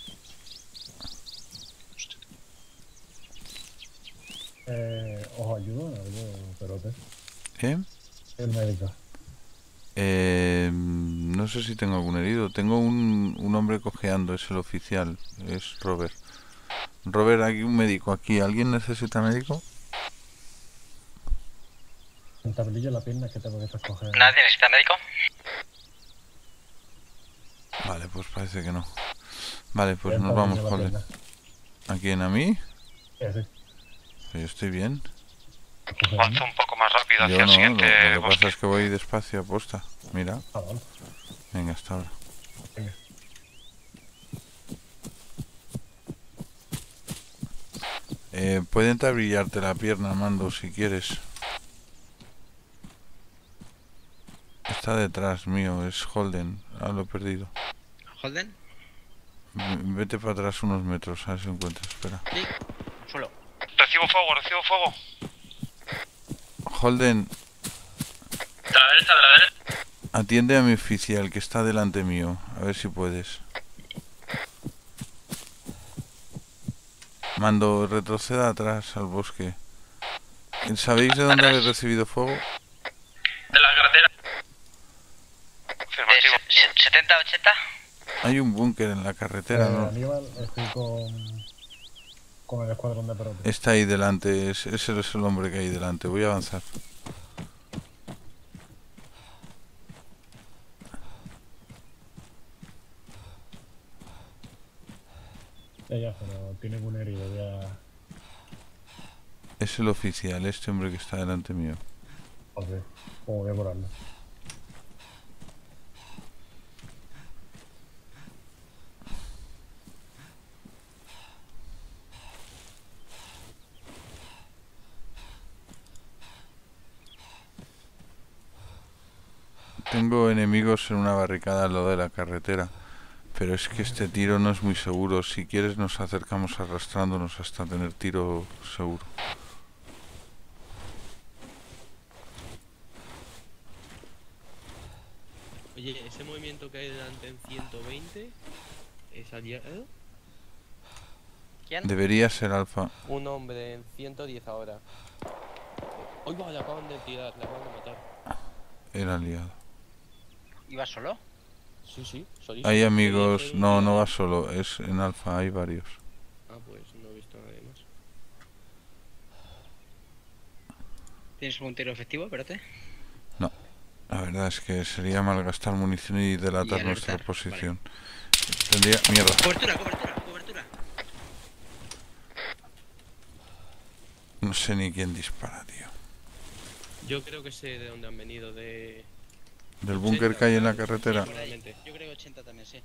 Eh, ¿os ayudo en algo, Perote? ¿Qué? El médico. Eh, no sé si tengo algún herido. Tengo un, un hombre cojeando, es el oficial, es Robert. Robert, hay un médico aquí. ¿Alguien necesita médico? Un tablillo en la pierna que tengo que coger. ¿Nadie necesita médico? Vale, pues parece que no. Vale, pues Bien, nos vamos, tablillo en la joder. pierna. ¿A quién? ¿A mí? Sí, sí. Yo estoy bien. Avanza un poco más rápido hacia Yo el no, lo, siguiente lo que bosque. pasa es que voy despacio a posta. Mira. Ah, vale. Venga, hasta ahora. Venga. Eh, pueden tablillarte la pierna, Mando, si quieres. Está detrás mío, es Holden. Ah, lo he perdido. Holden. V- Vete para atrás unos metros, a ver si lo encuentras. Espera. Sí. Suelo. Recibo fuego, recibo fuego. Holden, De la derecha, de la derecha. atiende a mi oficial que está delante mío. A ver si puedes. Mando, retroceda atrás al bosque. ¿Sabéis de dónde habéis recibido fuego? De la carretera. Afirmativo. ¿setenta, ochenta? Hay un búnker en la carretera, Eh, ¿no? Aníbal, estoy con, con el escuadrón de Perote. Está ahí delante, es- ese es el hombre que hay delante. Voy a avanzar. Ya, ya, pero tiene un herido, ya... Es el oficial, este hombre que está delante mío. Joder, como voy a borrarlo. Tengo enemigos en una barricada al lado de la carretera, pero es que este tiro no es muy seguro. Si quieres nos acercamos arrastrándonos hasta tener tiro seguro. Oye, ese movimiento que hay delante en ciento veinte es aliado. ¿Quién? Debería ser alfa. Un hombre en ciento diez ahora. Hoy va, le acaban de tirar, le acaban de matar. Era aliado. ¿Iba solo? Sí, sí, solísimo. Hay amigos, no, no va solo, es en alfa, hay varios. Ah, pues no he visto a nadie más. ¿Tienes algún tiro efectivo? Espérate. No, la verdad es que sería malgastar munición y delatar Y nuestra alertar, posición. Tendría, mierda. Cobertura, cobertura, cobertura. No sé ni quién dispara, tío. Yo creo que sé de dónde han venido, de... Del búnker que hay en la carretera. Por ahí. Yo creo que ochenta también, sí.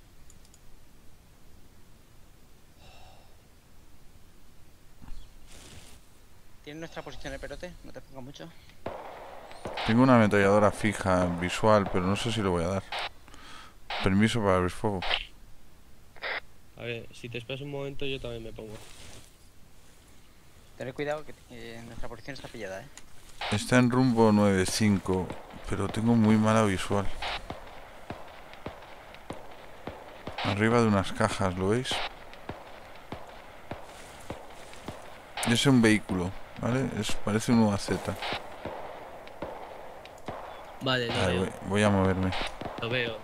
¿Tienes nuestra posición el perote? No te pongas mucho. Tengo una ametralladora fija, visual, pero no sé si lo voy a dar. Permiso para abrir fuego. A ver, si te esperas un momento yo también me pongo. Tened cuidado que eh, nuestra posición está pillada, eh. Está en rumbo nueve cinco, pero tengo muy mala visual. Arriba de unas cajas, ¿lo veis? Es un vehículo, ¿vale? Es, parece un U A Z. Vale, lo Vale, veo. voy, voy a moverme. Lo veo.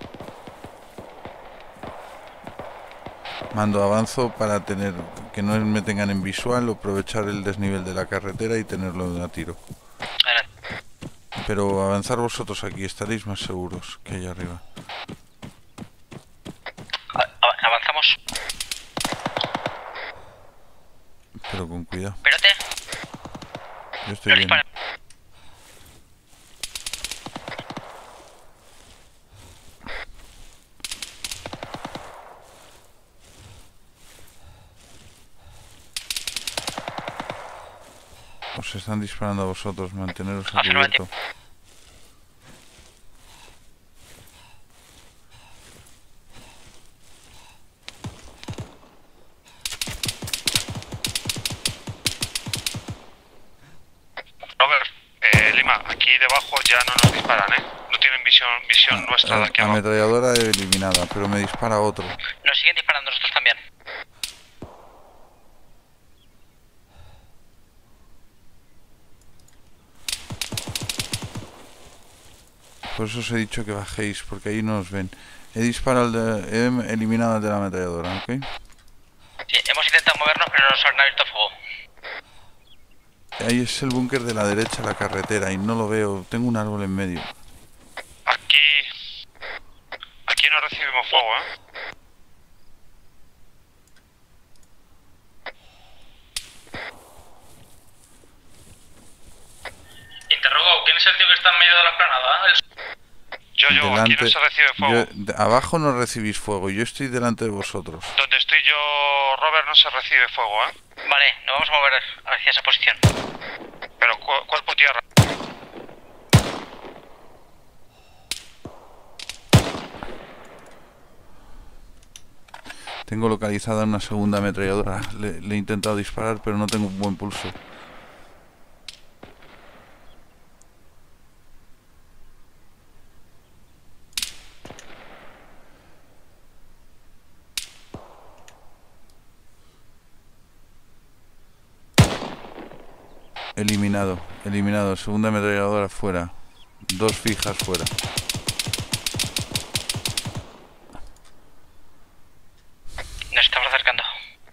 Mando avanzo para tener que no me tengan en visual, aprovechar el desnivel de la carretera y tenerlo a tiro. Pero avanzar vosotros aquí, estaréis más seguros que allá arriba. Avanzamos. Pero con cuidado. Espérate. Yo estoy bien. Os están disparando a vosotros, manteneros a cubierto. Robert, eh, Lima, aquí debajo ya no nos disparan, ¿eh? No tienen visión, visión nuestra de aquí abajo. Ametralladora eliminada, pero me dispara otro. Nos siguen disparando nosotros también. Por eso os he dicho que bajéis, porque ahí no os ven. He disparado al de, he eliminado al de la ametralladora, ¿ok? Sí, hemos intentado movernos, pero nos han abierto fuego. Ahí es el búnker de la derecha, la carretera, y no lo veo. Tengo un árbol en medio. Aquí... Aquí no recibimos fuego, ¿eh? Interrogo, ¿quién es el tío que está en medio de la esplanada? El... Yo, yo, delante, aquí no se recibe fuego. yo- de- abajo no recibís fuego, yo estoy delante de vosotros. Donde estoy yo, Robert, no se recibe fuego, ¿eh? Vale, nos vamos a mover hacia esa posición. Pero cu cuerpo tierra. Tengo localizada una segunda ametralladora. Le, le he intentado disparar, pero no tengo un buen pulso. Eliminado, eliminado. Segunda ametralladora fuera. Dos fijas fuera. Nos estamos acercando.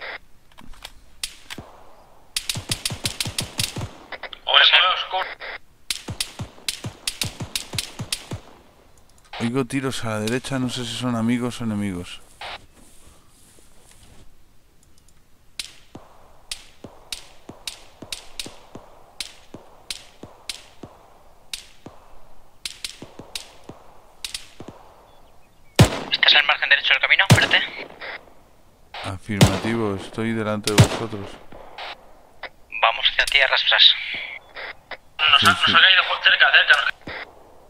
Oigo tiros a la derecha, no sé si son amigos o enemigos. extremo derecho del camino, espérate. Afirmativo, estoy delante de vosotros. Vamos hacia ti a rastras. Nos, Sí, ha, sí. nos ha caído por cerca, cerca.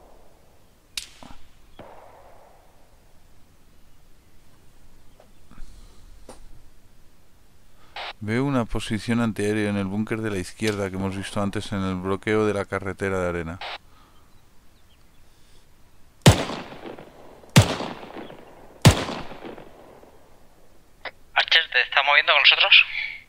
Veo una posición antiaérea en el búnker de la izquierda que hemos visto antes en el bloqueo de la carretera de arena. Archer, ¿te está moviendo con nosotros?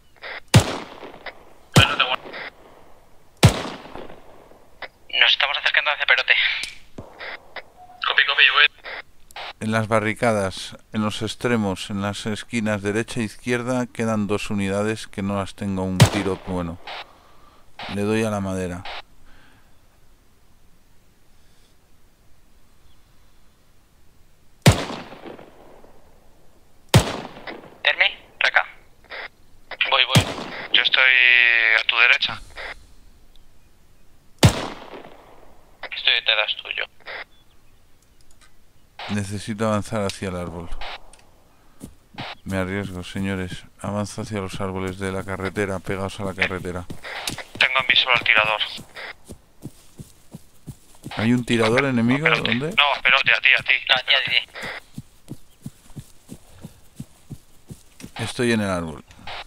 Nos estamos acercando hacia Perote. Copy, copy, yo voy. En las barricadas, en los extremos, en las esquinas derecha e izquierda quedan dos unidades que no las tengo un tiro bueno. Le doy a la madera. Termi, Reca. Voy, voy. Yo estoy a tu derecha. Estoy detrás tuyo. Necesito avanzar hacia el árbol. Me arriesgo, señores. Avanzo hacia los árboles de la carretera, pegados a la carretera. Tengo en visual al tirador. ¿Hay un tirador enemigo? Perote. ¿Dónde? No, Perote, a ti, a ti. No, a ti, a ti. Estoy en el árbol.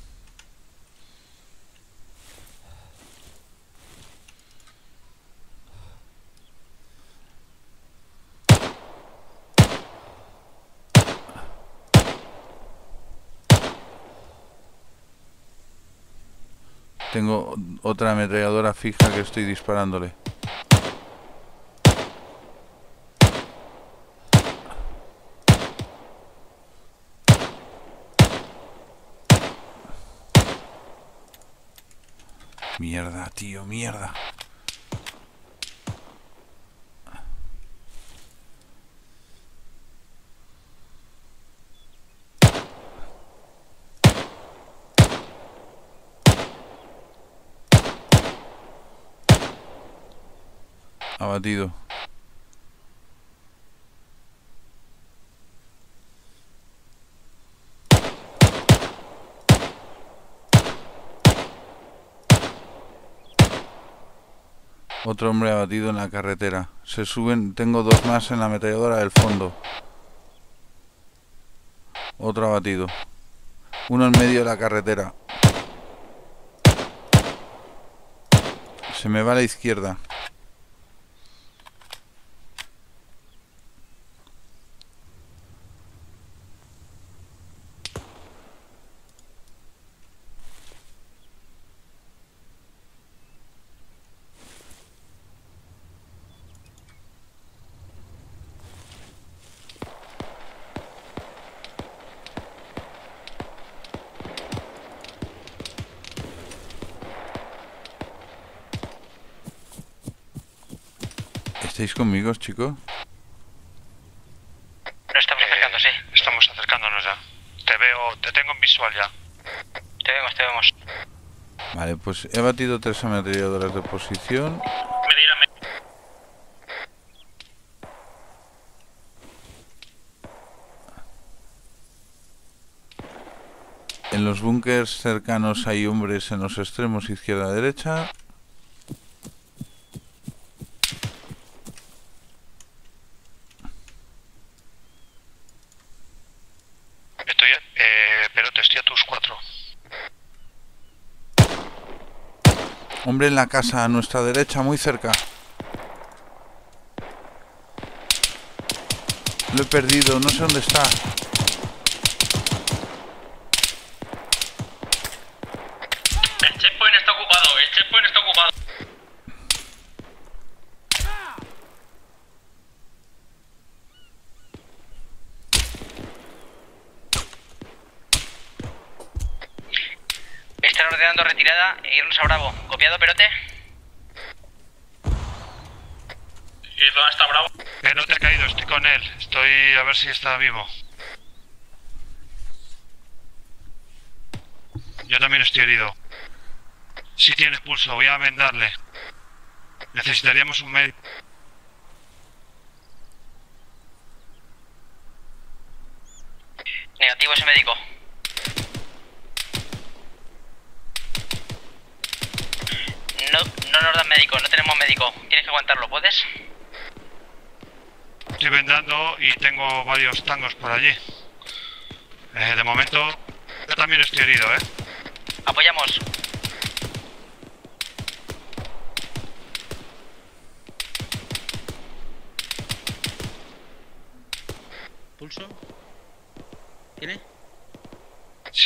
Tengo otra ametralladora fija que estoy disparándole. Mierda, tío, mierda. Abatido. Otro hombre abatido en la carretera. Se suben, tengo dos más en la ametralladora del fondo. Otro abatido. Uno en medio de la carretera. Se me va a la izquierda. ¿Estáis conmigo, chicos? Nos estamos acercando, sí. Estamos acercándonos ya. Te veo, te tengo en visual ya. Te vemos, te vemos. Vale, pues he batido tres ametralladoras de posición. En los búnkers cercanos hay hombres en los extremos izquierda-derecha. Estoy, eh, pero te estoy a tus cuatro. Hombre en la casa a nuestra derecha, muy cerca. Lo he perdido, no sé dónde está. El checkpoint está ocupado, el checkpoint está ocupado. Están ordenando retirada e irnos a Bravo. ¿Copiado, Perote? ¿Y dónde está Bravo? Eh, no te ha caído, estoy con él. Estoy a ver si está vivo. Yo también estoy herido. Si tienes pulso, voy a vendarle. Necesitaríamos un médico. Negativo ese médico. No, no nos dan médico, no tenemos médico. Tienes que aguantarlo, ¿puedes? Estoy vendando y tengo varios tangos por allí. Eh, de momento, yo también estoy herido, ¿eh? Apoyamos. ¿Pulso? ¿Tiene? Sí.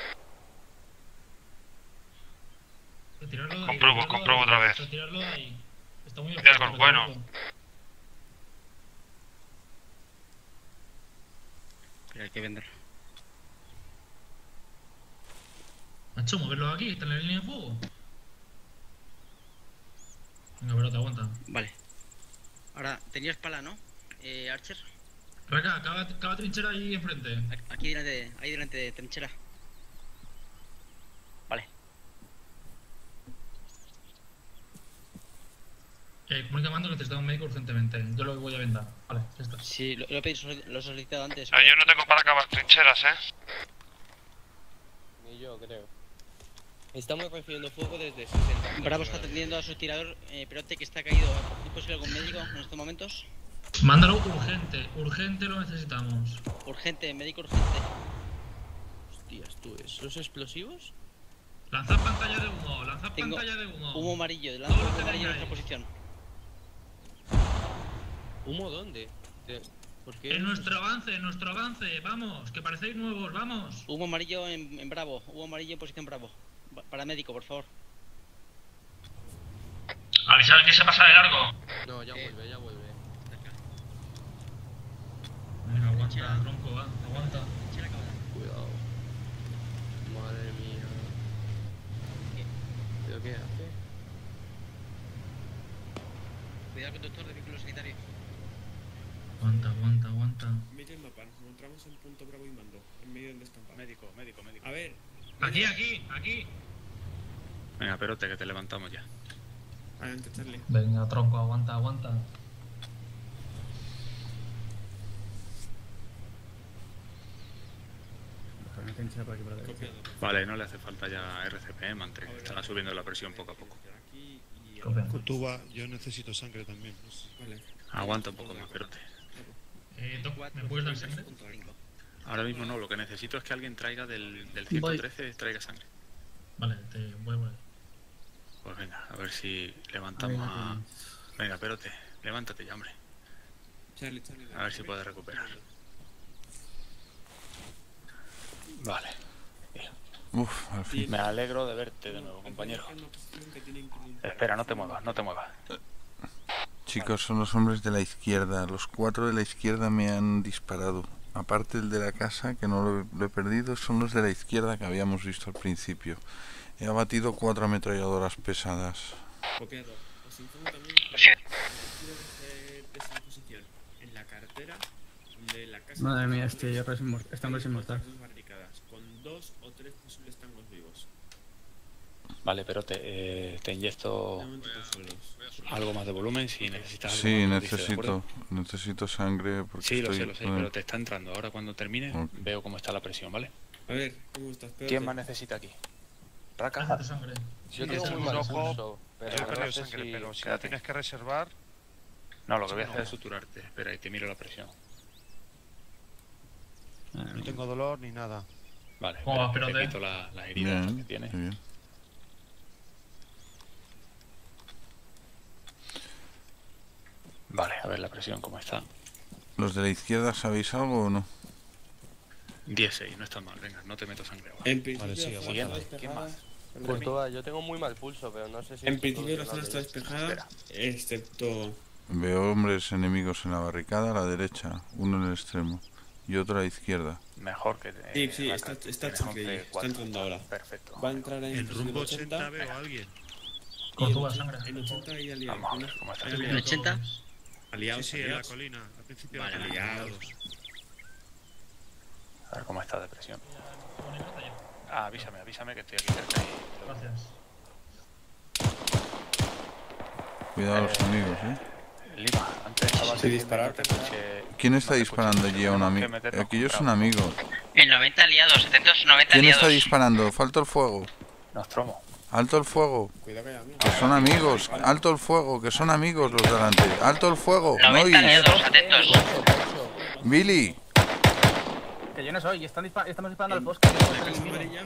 Retirarlo de ahí, Compruebo, retirarlo compruebo de otra ahí, vez. Retirarlo de ahí. Está muy Riesgos, oscuro, bueno. retirarlo. Pero hay que venderlo. Macho, moverlo aquí, está en la línea de fuego. Venga, pero te aguanta. Vale. Ahora, tenías pala, ¿no? Eh, Archer. Raca, acaba, acaba trinchera ahí enfrente. Aquí delante, ahí delante de trinchera. Vale. Eh, comunica mando que necesitamos un médico urgentemente. Yo lo voy a vendar. Vale, ya está. Sí, lo, lo he pedido, lo he solicitado antes. Ah, yo no tengo para acabar trincheras, ¿eh? Ni yo, creo. Estamos recibiendo fuego desde sesenta. Bravo está atendiendo a su tirador, eh, Perote, que está caído. ¿Es posible algún médico en estos momentos? Mándalo urgente, urgente lo necesitamos. Urgente, médico urgente. Hostias, tú, ¿esos explosivos? Lanzad pantalla de humo, lanzad Tengo pantalla de humo. Humo amarillo, lanza Todo lo humo que amarillo en nuestra tengáis. posición. ¿Humo dónde? De- ¿Por qué? En nuestro avance, en nuestro avance, vamos, que parecéis nuevos, vamos. Humo amarillo en, en Bravo, humo amarillo en posición Bravo. Va- Paramédico, por favor. Avisar que se pasa de largo. No, ya vuelve, ya vuelve. Venga, aguanta, tronco, va, aguanta. Cuidado. Madre mía. ¿Pero qué hace? Cuidado con doctor de vehículo sanitario. Aguanta, aguanta, aguanta. Mira el mapa, nos encontramos en punto Bravo y Mando, en medio del descampado. Médico, médico, médico. A ver. Aquí, aquí, aquí. Venga, Perote, que te levantamos ya. Adelante, Charlie. Venga, tronco, aguanta, aguanta. Copiado. Vale, no le hace falta ya R C P, ¿eh? Mantén. Está subiendo la presión poco a poco. Aquí y Copia. Cutuba, yo necesito sangre también. Vale. Aguanta un poco más, Perote. Eh, Doc, ¿me puedes dar sangre? Ahora mismo no, lo que necesito es que alguien traiga del, del ciento trece, traiga sangre. Vale, te voy, voy. Pues venga, a ver si levantamos a... Venga, Perote, levántate ya, hombre. Charlie, Charlie. A ver si puedes recuperar. Vale. Uf, al fin. Me alegro de verte de nuevo, compañero. Espera, no te muevas, no te muevas. Chicos, son los hombres de la izquierda. Los cuatro de la izquierda me han disparado. Aparte el de la casa, que no lo he, lo he perdido, son los de la izquierda que habíamos visto al principio. He abatido cuatro ametralladoras pesadas. Copiado. Os informo también que los tiros de esa posición en la carretera de la casa. Madre mía, este hierro es inmor- esta hombre es inmortal. Dos barricadas, con dos o tres posibles tangos vivos. Vale, Perote, eh, te inyecto De momento consuelos. algo más de volumen si necesitas algo Sí, más, nos dices, ¿de necesito, acuerdo? necesito sangre porque Sí, lo estoy... sé, lo sé, eh, pero te está entrando. Ahora cuando termine Ok. veo cómo está la presión, ¿vale? A ver, ¿cómo estás? Espérate. ¿Quién más necesita aquí? ¿Raca? Déjate sangre. Yo Sí, tengo es muy un mal ojo. pulso, pero Yo he no perdido sé sangre, si... pero si la Quédate. tienes que reservar... No, lo que voy a hacer es suturarte. Espera, y te miro la presión. No tengo dolor ni nada. Vale, ¿Cómo va, espera, te Perote? quito la- las heridas Bien, que tienes. muy bien. Vale, a ver la presión cómo está. ¿Los de la izquierda sabéis algo o no? diez seis, no está mal. Venga, no te meto sangre ahora. En principio, Vale, sí, la zona Siguiente, está ¿quién despejada. más? Courtois, yo tengo muy mal pulso, pero no sé si... En esto principio la funciona zona está bien. despejada, excepto... Veo hombres enemigos en la barricada a la derecha, uno en el extremo y otro a la izquierda. Mejor que... Sí, eh, sí, la- está, está tienes Charlie, once, está cuatro. entrando ahora. Perfecto. Va a entrar en En rumbo ochenta. ochenta veo a alguien. Courtois, sangre. En ochenta hay aliados. Vamos a ver cómo está. Hay ¿En aliados. ochenta? Aliados, Sí, sí, en la aliados. colina. Al principio Vale, de la colina. aliados. A ver cómo está de presión. Ah, avísame, avísame que estoy aquí cerca y... Gracias. Cuidado a los Eh, amigos, ¿eh? Lima, antes estaba Sí, disparar. te escuché... ¿Quién está no te disparando escuché, allí a un tenemos que amigo? meternos Aquello es con un Bravo. amigo. En noventa aliados, atentos, noventa ¿Quién aliados. está disparando? Falta el fuego. Nostromo. Alto el fuego. Cuidado que hay amigos. Que son amigos. Alto el fuego, que son amigos los delante. Alto el fuego. noventa Nois. aliados, atentos. Billy. Que yo no soy, están dispa estamos disparando al bosque. Amarilla.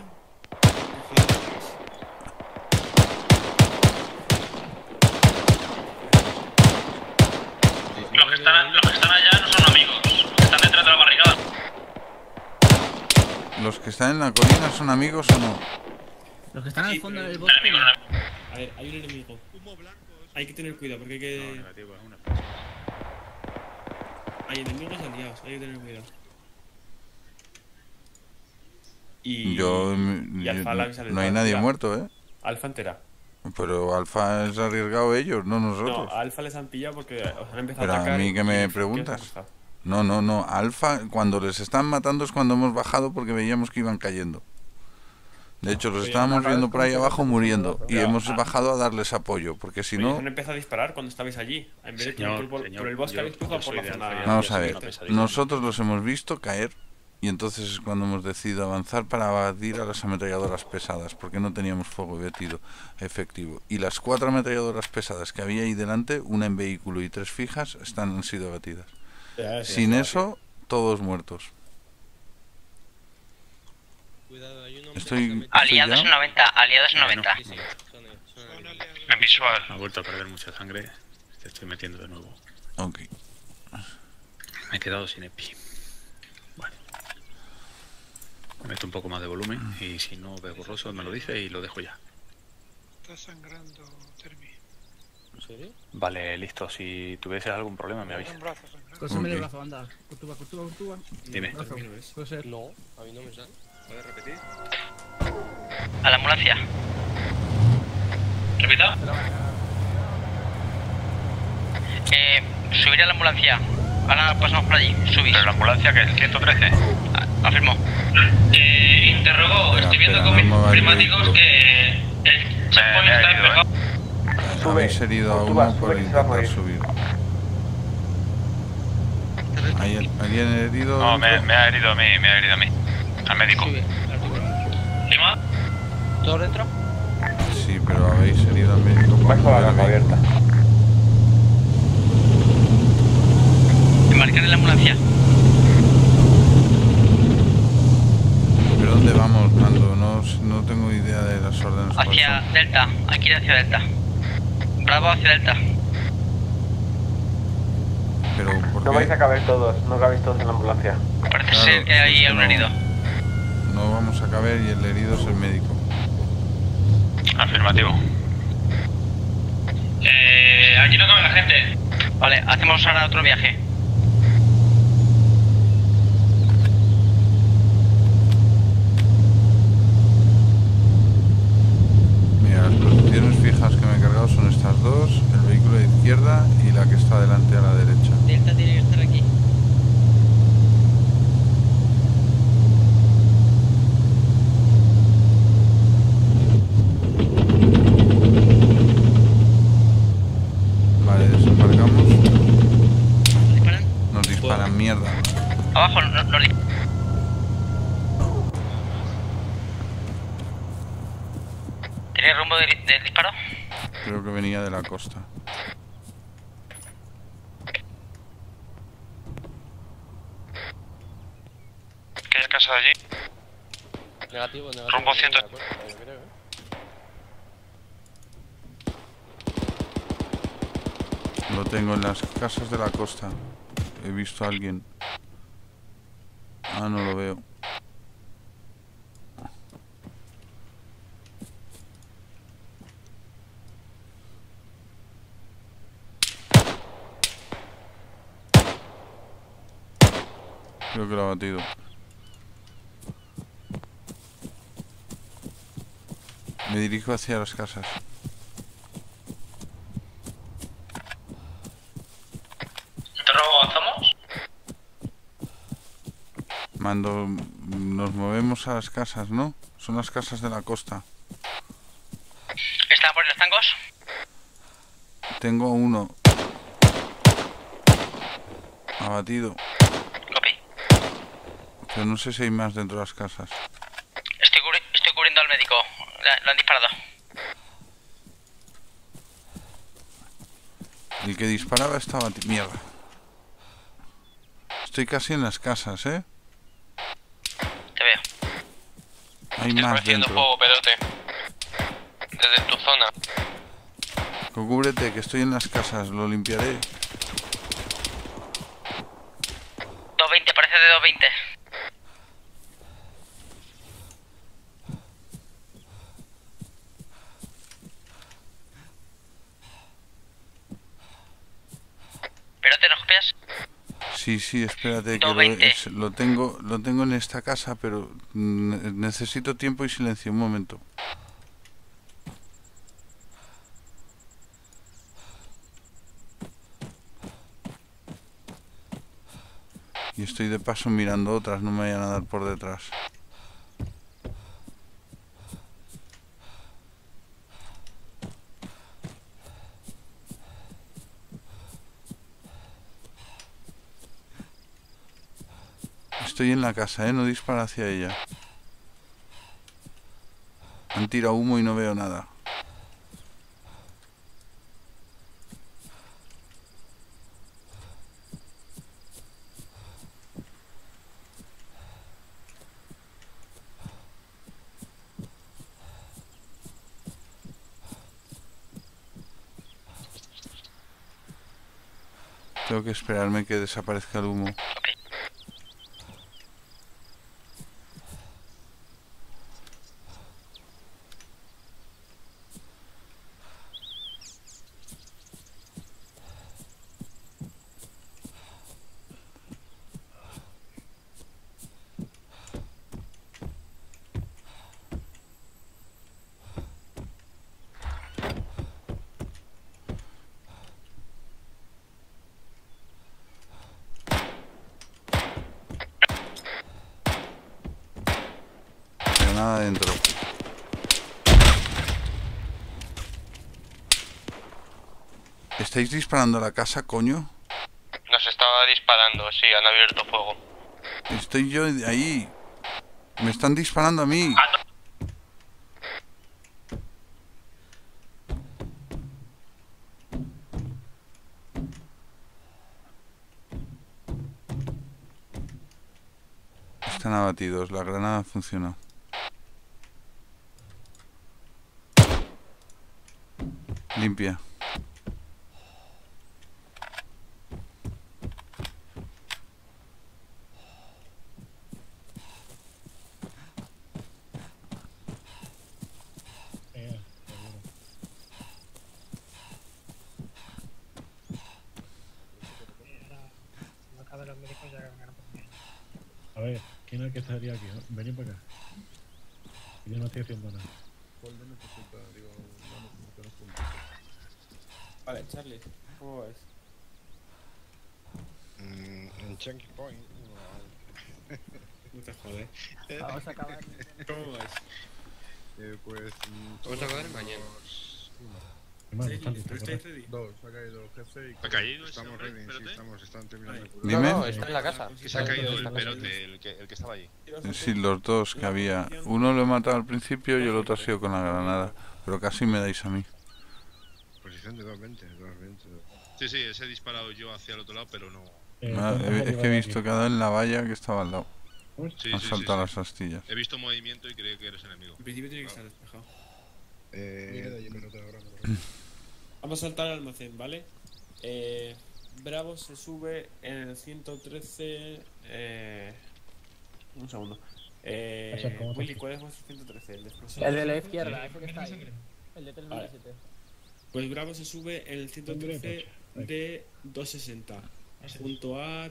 Los que están, los que están allá no son amigos, los que están detrás de la barricada. ¿Los que están en la colina son amigos o no? Los que están al fondo del bosque. bosque. A ver, hay un enemigo. Hay que tener cuidado porque hay que. No, negativo, es una flecha. Hay enemigos aliados, hay que tener cuidado. Y. Yo, y yo- Alfa la sale no hay toda nadie entera. muerto, ¿eh? Alfa entera. Pero Alfa es arriesgado ellos, no nosotros. No, a Alfa les han pillado porque os han empezado Pero a a atacar. mí y- que me y- preguntas. ¿qué os ha pasado? No, no, no. Alfa, cuando les están matando es cuando hemos bajado porque veíamos que iban cayendo. De hecho, los Oye, estábamos acabas viendo con por ahí que- abajo muriendo. Y Pero, hemos ah. bajado a darles apoyo. Porque si Oye, os no... han empezado a disparar cuando estabais allí. En vez de Señor, cruzar por, señor, por el bosque, yo- habéis cruzado yo por soy la de zona. Alfa, ya- Vamos ya a sé ver. que no pesadilla. Nosotros los hemos visto caer. Y entonces es cuando hemos decidido avanzar para abatir a las ametralladoras pesadas. Porque no teníamos fuego batido efectivo. Y las cuatro ametralladoras pesadas que había ahí delante, una en vehículo y tres fijas, están, han sido abatidas. Ya, sí, Sin ya, eso, todos muertos. Estoy, Aliados estoy en ya. noventa, aliados en noventa. En visual. Ha vuelto a perder mucha sangre. Te estoy metiendo de nuevo. Ok. Me he quedado sin epi. Bueno. Me meto un poco más de volumen y si no veo borroso me lo dice y lo dejo ya. Está sangrando, Termi. ¿En serio? Vale, listo. Si tuvieses algún problema, me avisas. Cóseme el Ok. brazo, anda. Curtuba, curtuba, curtuba. Dime. Brazo. Puede ser. No, a mí no me sale. ¿Puedes repetir? A la ambulancia. Repita. Eh, subir a la ambulancia. Ahora pasamos por allí, subís. ¿Pero la ambulancia qué? ¿El ciento trece? Afirmo. Eh, interrogo, estoy viendo con mis prismáticos que el checkpoint está despejado. Habéis herido a uno por intentar subir. ¿Hay al- alguien herido? No, me, dentro? me ha herido a mí, me ha herido a mí. Al médico. ¿Lima? ¿Todo dentro? Sí, pero habéis herido al médico. por Bajo la mover gama el abierta. Embarcar en la ambulancia. ¿Pero dónde vamos, Mando? No, s- no tengo idea de las órdenes. cuáles Hacia son. Delta, hay que ir hacia Delta. Bravo hacia Delta. Pero, ¿por No qué? vais a caber todos, no cabéis todos en la ambulancia. Parece Claro, ser que hay es que un no- herido. No vamos a caber y el herido es el médico. Afirmativo. Eh, aquí no cabe la gente. Vale, hacemos ahora otro viaje. Mira, las posiciones fijas que me he cargado son estas dos, el vehículo de izquierda y la que está delante a la derecha. Delta tiene que estar aquí. Vale, desembarcamos. ¿Disparan? Nos disparan, mierda. Abajo, no, no, no. ¿Tiene rumbo del de disparo? Creo que venía de la costa. ¿Qué hay casa de allí? Negativo, negativo. Rumbo ciento- Yo creo, ¿eh? Lo tengo en las casas de la costa. He visto a alguien. Ah, no lo veo. Creo que lo ha batido. Me dirijo hacia las casas. Interrogo, ¿avanzamos? Mando, nos movemos a las casas, ¿no? Son las casas de la costa. ¿Están por los tangos? Tengo uno. Abatido. Copy. Pero no sé si hay más dentro de las casas. Estoy, cubri estoy cubriendo al médico. La, lo han disparado. El que disparaba estaba... Mierda. Estoy casi en las casas, ¿eh? Te veo. Hay más dentro. Fuego, pedote. Desde tu zona. Cúbrete, que estoy en las casas. Lo limpiaré. dos veinte, parece de dos veinte. ¿Pero te nos copias? Sí, sí, espérate que lo, es, lo tengo lo tengo en esta casa, pero necesito tiempo y silencio. Un momento. Y estoy de paso mirando otras, no me vayan a dar por detrás. Estoy en la casa, ¿eh? No dispara hacia ella. Han tirado humo y no veo nada. Tengo que esperarme que desaparezca el humo. Nada adentro. ¿Estáis disparando a la casa, coño? Nos estaba disparando, sí, han abierto fuego. Estoy yo ahí. Me están disparando a mí. Están abatidos, la granada funcionó. Limpia. A ver, ¿quién es el que estaría aquí? Venid para acá. Yo no estoy haciendo nada. Vale, Charlie, ¿cómo vas? Mm, en Chunky Point. No te jodes. Vamos a acabar. ¿Cómo vas? Eh, pues. Mm, Vamos a acabar mañana. Dos, ha caído el jefe y. ¿Ha caído estamos ese ready, hombre? sí, estamos, están terminando de Dime. No, no, está en la casa. Que se ha caído el perote, el que, el que estaba allí. Sí, los dos que había. Uno lo he matado al principio y el otro ha sido con la granada. Pero casi me dais a mí. Posición de dos veinte, dos veinte. Sí, sí, ese he disparado yo hacia el otro lado, pero no. Ah, es que he visto que ha dado en la valla que estaba al lado. Sí, Han sí, saltado sí, sí. las astillas. He visto movimiento y creí que eres enemigo. En principio tiene que estar despejado. Eh. Vamos a saltar al almacén, ¿vale? Eh, Bravo se sube en el ciento trece. Eh, un segundo. Eh, Willy, ¿cuál es vuestro ciento trece? El, el de la izquierda, ese que está ahí. El de tres veintisiete. Pues Bravo se sube en el ciento trece de doscientos sesenta. Junto a.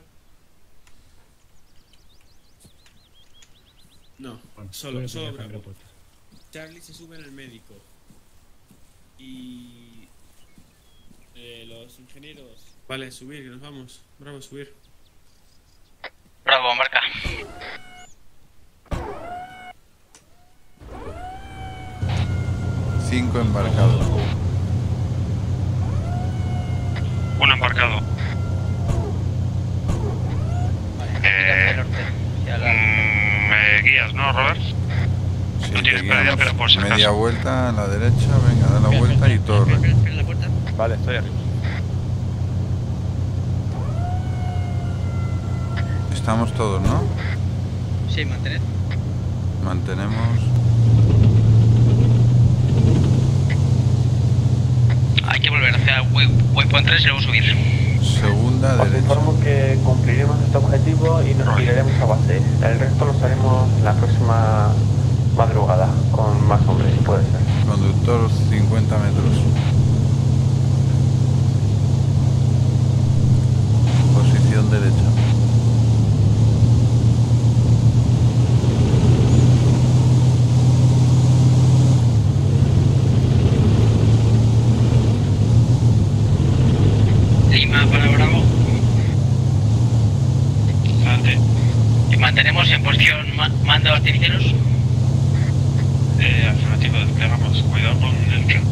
No, solo, solo Bravo. Charlie se sube en el médico. Y. Eh, los ingenieros. Vale, subir, que nos vamos. Bravo, subir. Bravo, marca. Cinco embarcados. Uno embarcado. Eh, ¿no, Robert? Sí, no tienes te pérdida, guiamos. pero por si Media acaso. vuelta a la derecha, venga, da la vuelta y torre. Vale, estoy arriba. Estamos todos, ¿no? Sí, mantener. Mantenemos. Hay que volver hacia Waypoint tres y luego subir. Segunda Os derecha. informo que cumpliremos este objetivo y nos tiraremos a base. El resto lo haremos la próxima madrugada, con más hombres, si puede ser. Conductor cincuenta metros. Posición derecha. Lima para Bravo. Adelante. Y mantenemos en posición ma mando artilleros. Eh, afirmativo, desplegamos. Cuidado con el tren.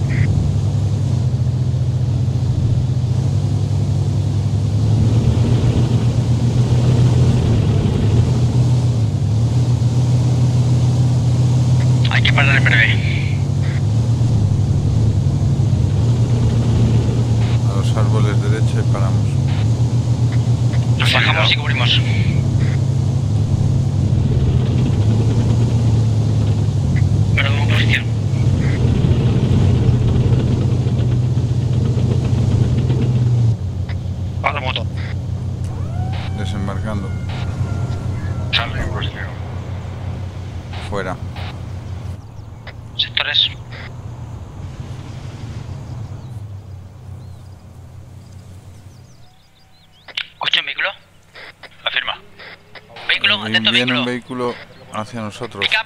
Hay que parar en breve. A los árboles derecha y paramos. Nos bajamos y cubrimos. Bravo en posición. A la moto. Desembarcando. Sale en posición. Fuera. Sectores. ¿Escucha un vehículo? Afirma. Vehículo, Viene, atento viene vehículo. un vehículo hacia nosotros. Pick up.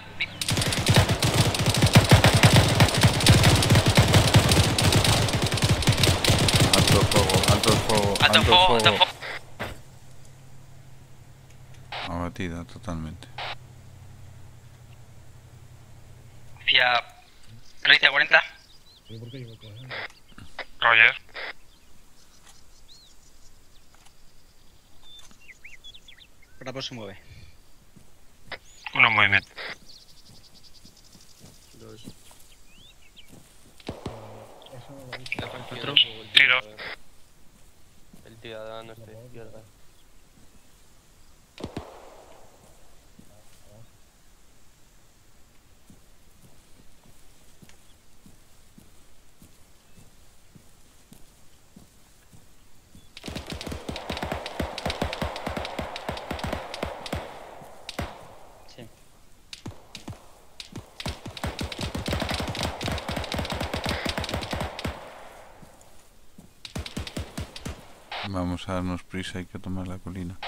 Alto fuego, alto fuego, Alto alto fuego, fuego. alto fuego. Abatida totalmente. Hacia treinta cuarenta. Roger. Bravo se mueve. Uno en movimiento. Dos. Otro. Tiro. El tirado a nuestra izquierda. Sí. Vamos a darnos prisa, hay que tomar la colina.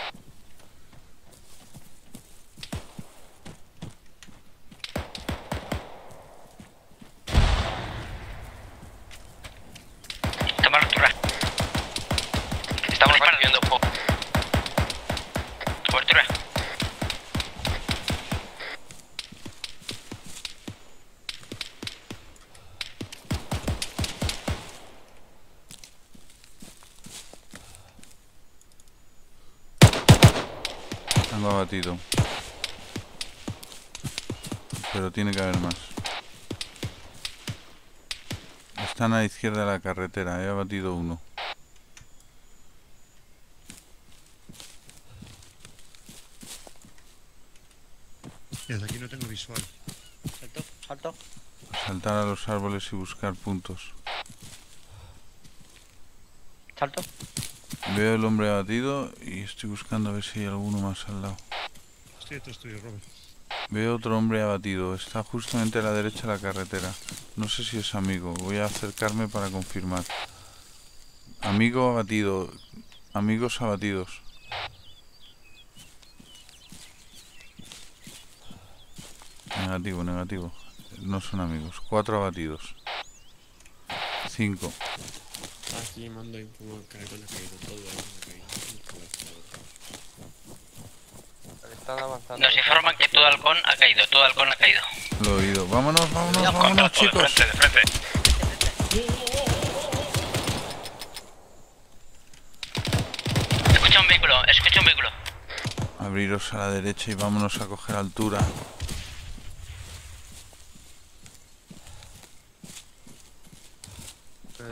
Toma altura. Estamos recibiendo fuego. Cobertura. Tengo abatido. Pero tiene que haber más. Están a la izquierda de la carretera, he abatido uno. Desde aquí no tengo visual. Salto, salto. Saltar a los árboles y buscar puntos. Salto. Veo el hombre abatido y estoy buscando a ver si hay alguno más al lado. Estoy detrás tuyo, Robert. Veo otro hombre abatido, está justamente a la derecha de la carretera. No sé si es amigo, voy a acercarme para confirmar. Amigo abatido, amigos abatidos. Negativo, negativo. No son amigos. Cuatro abatidos. Cinco. Aquí mando informo que algo ha caído, todo algo ha caído. Están avanzando. Nos informan que todo halcón ha caído, todo halcón ha caído. Lo he oído. Vámonos, vámonos, Ya, vámonos, contacto, de chicos. De frente. Escucha un vehículo, escucha un vehículo. Abriros a la derecha y vámonos a coger altura.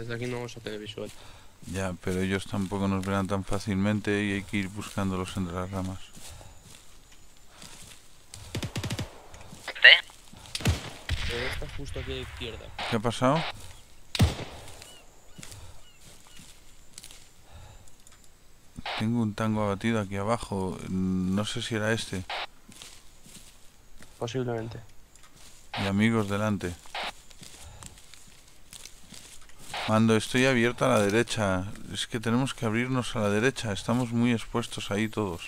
desde aquí no vamos a tener visual. Ya, pero ellos tampoco nos verán tan fácilmente y hay que ir buscándolos entre las ramas. Eh, está justo aquí a la izquierda. ¿Qué ha pasado? Tengo un tango abatido aquí abajo. No sé si era este. Posiblemente. Y amigos delante. Mando, estoy abierto a la derecha. Es que tenemos que abrirnos a la derecha. Estamos muy expuestos ahí todos.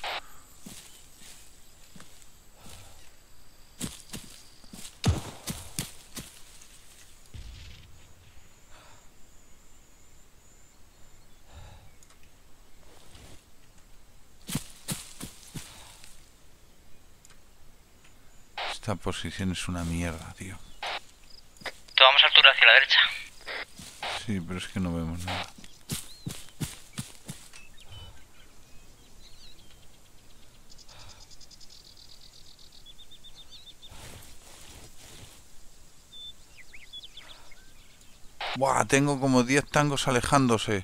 Esta posición es una mierda, tío. Tomamos altura hacia la derecha. Sí, pero es que no vemos nada. Buah, tengo como diez tangos alejándose.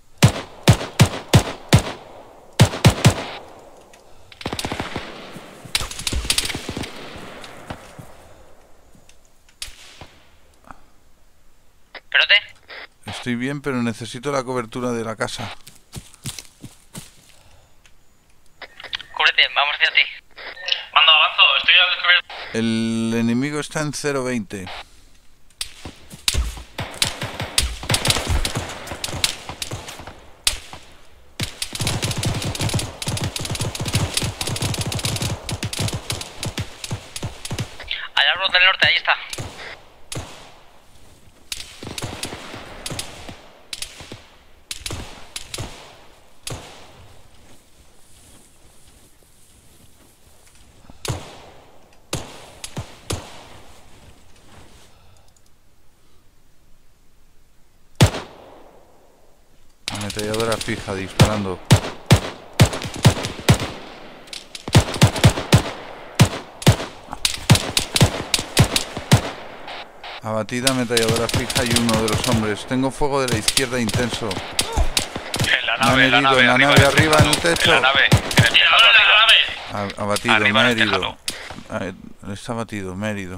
Estoy bien, pero necesito la cobertura de la casa. Cúbrete, vamos hacia ti. Mando, avanzo, estoy al descubierto. El enemigo está en cero veinte. Hay algo del norte, ahí está. Ametralladora fija, disparando. Abatida, ametralladora fija y uno de los hombres. Tengo fuego de la izquierda intenso. En la Me han nave, en la herido, nave, en la arriba, nave arriba en el en techo. la nave, en el tejado arriba. A- Abatido, Arriba me ha en el herido. Ah, Está abatido, me ha herido.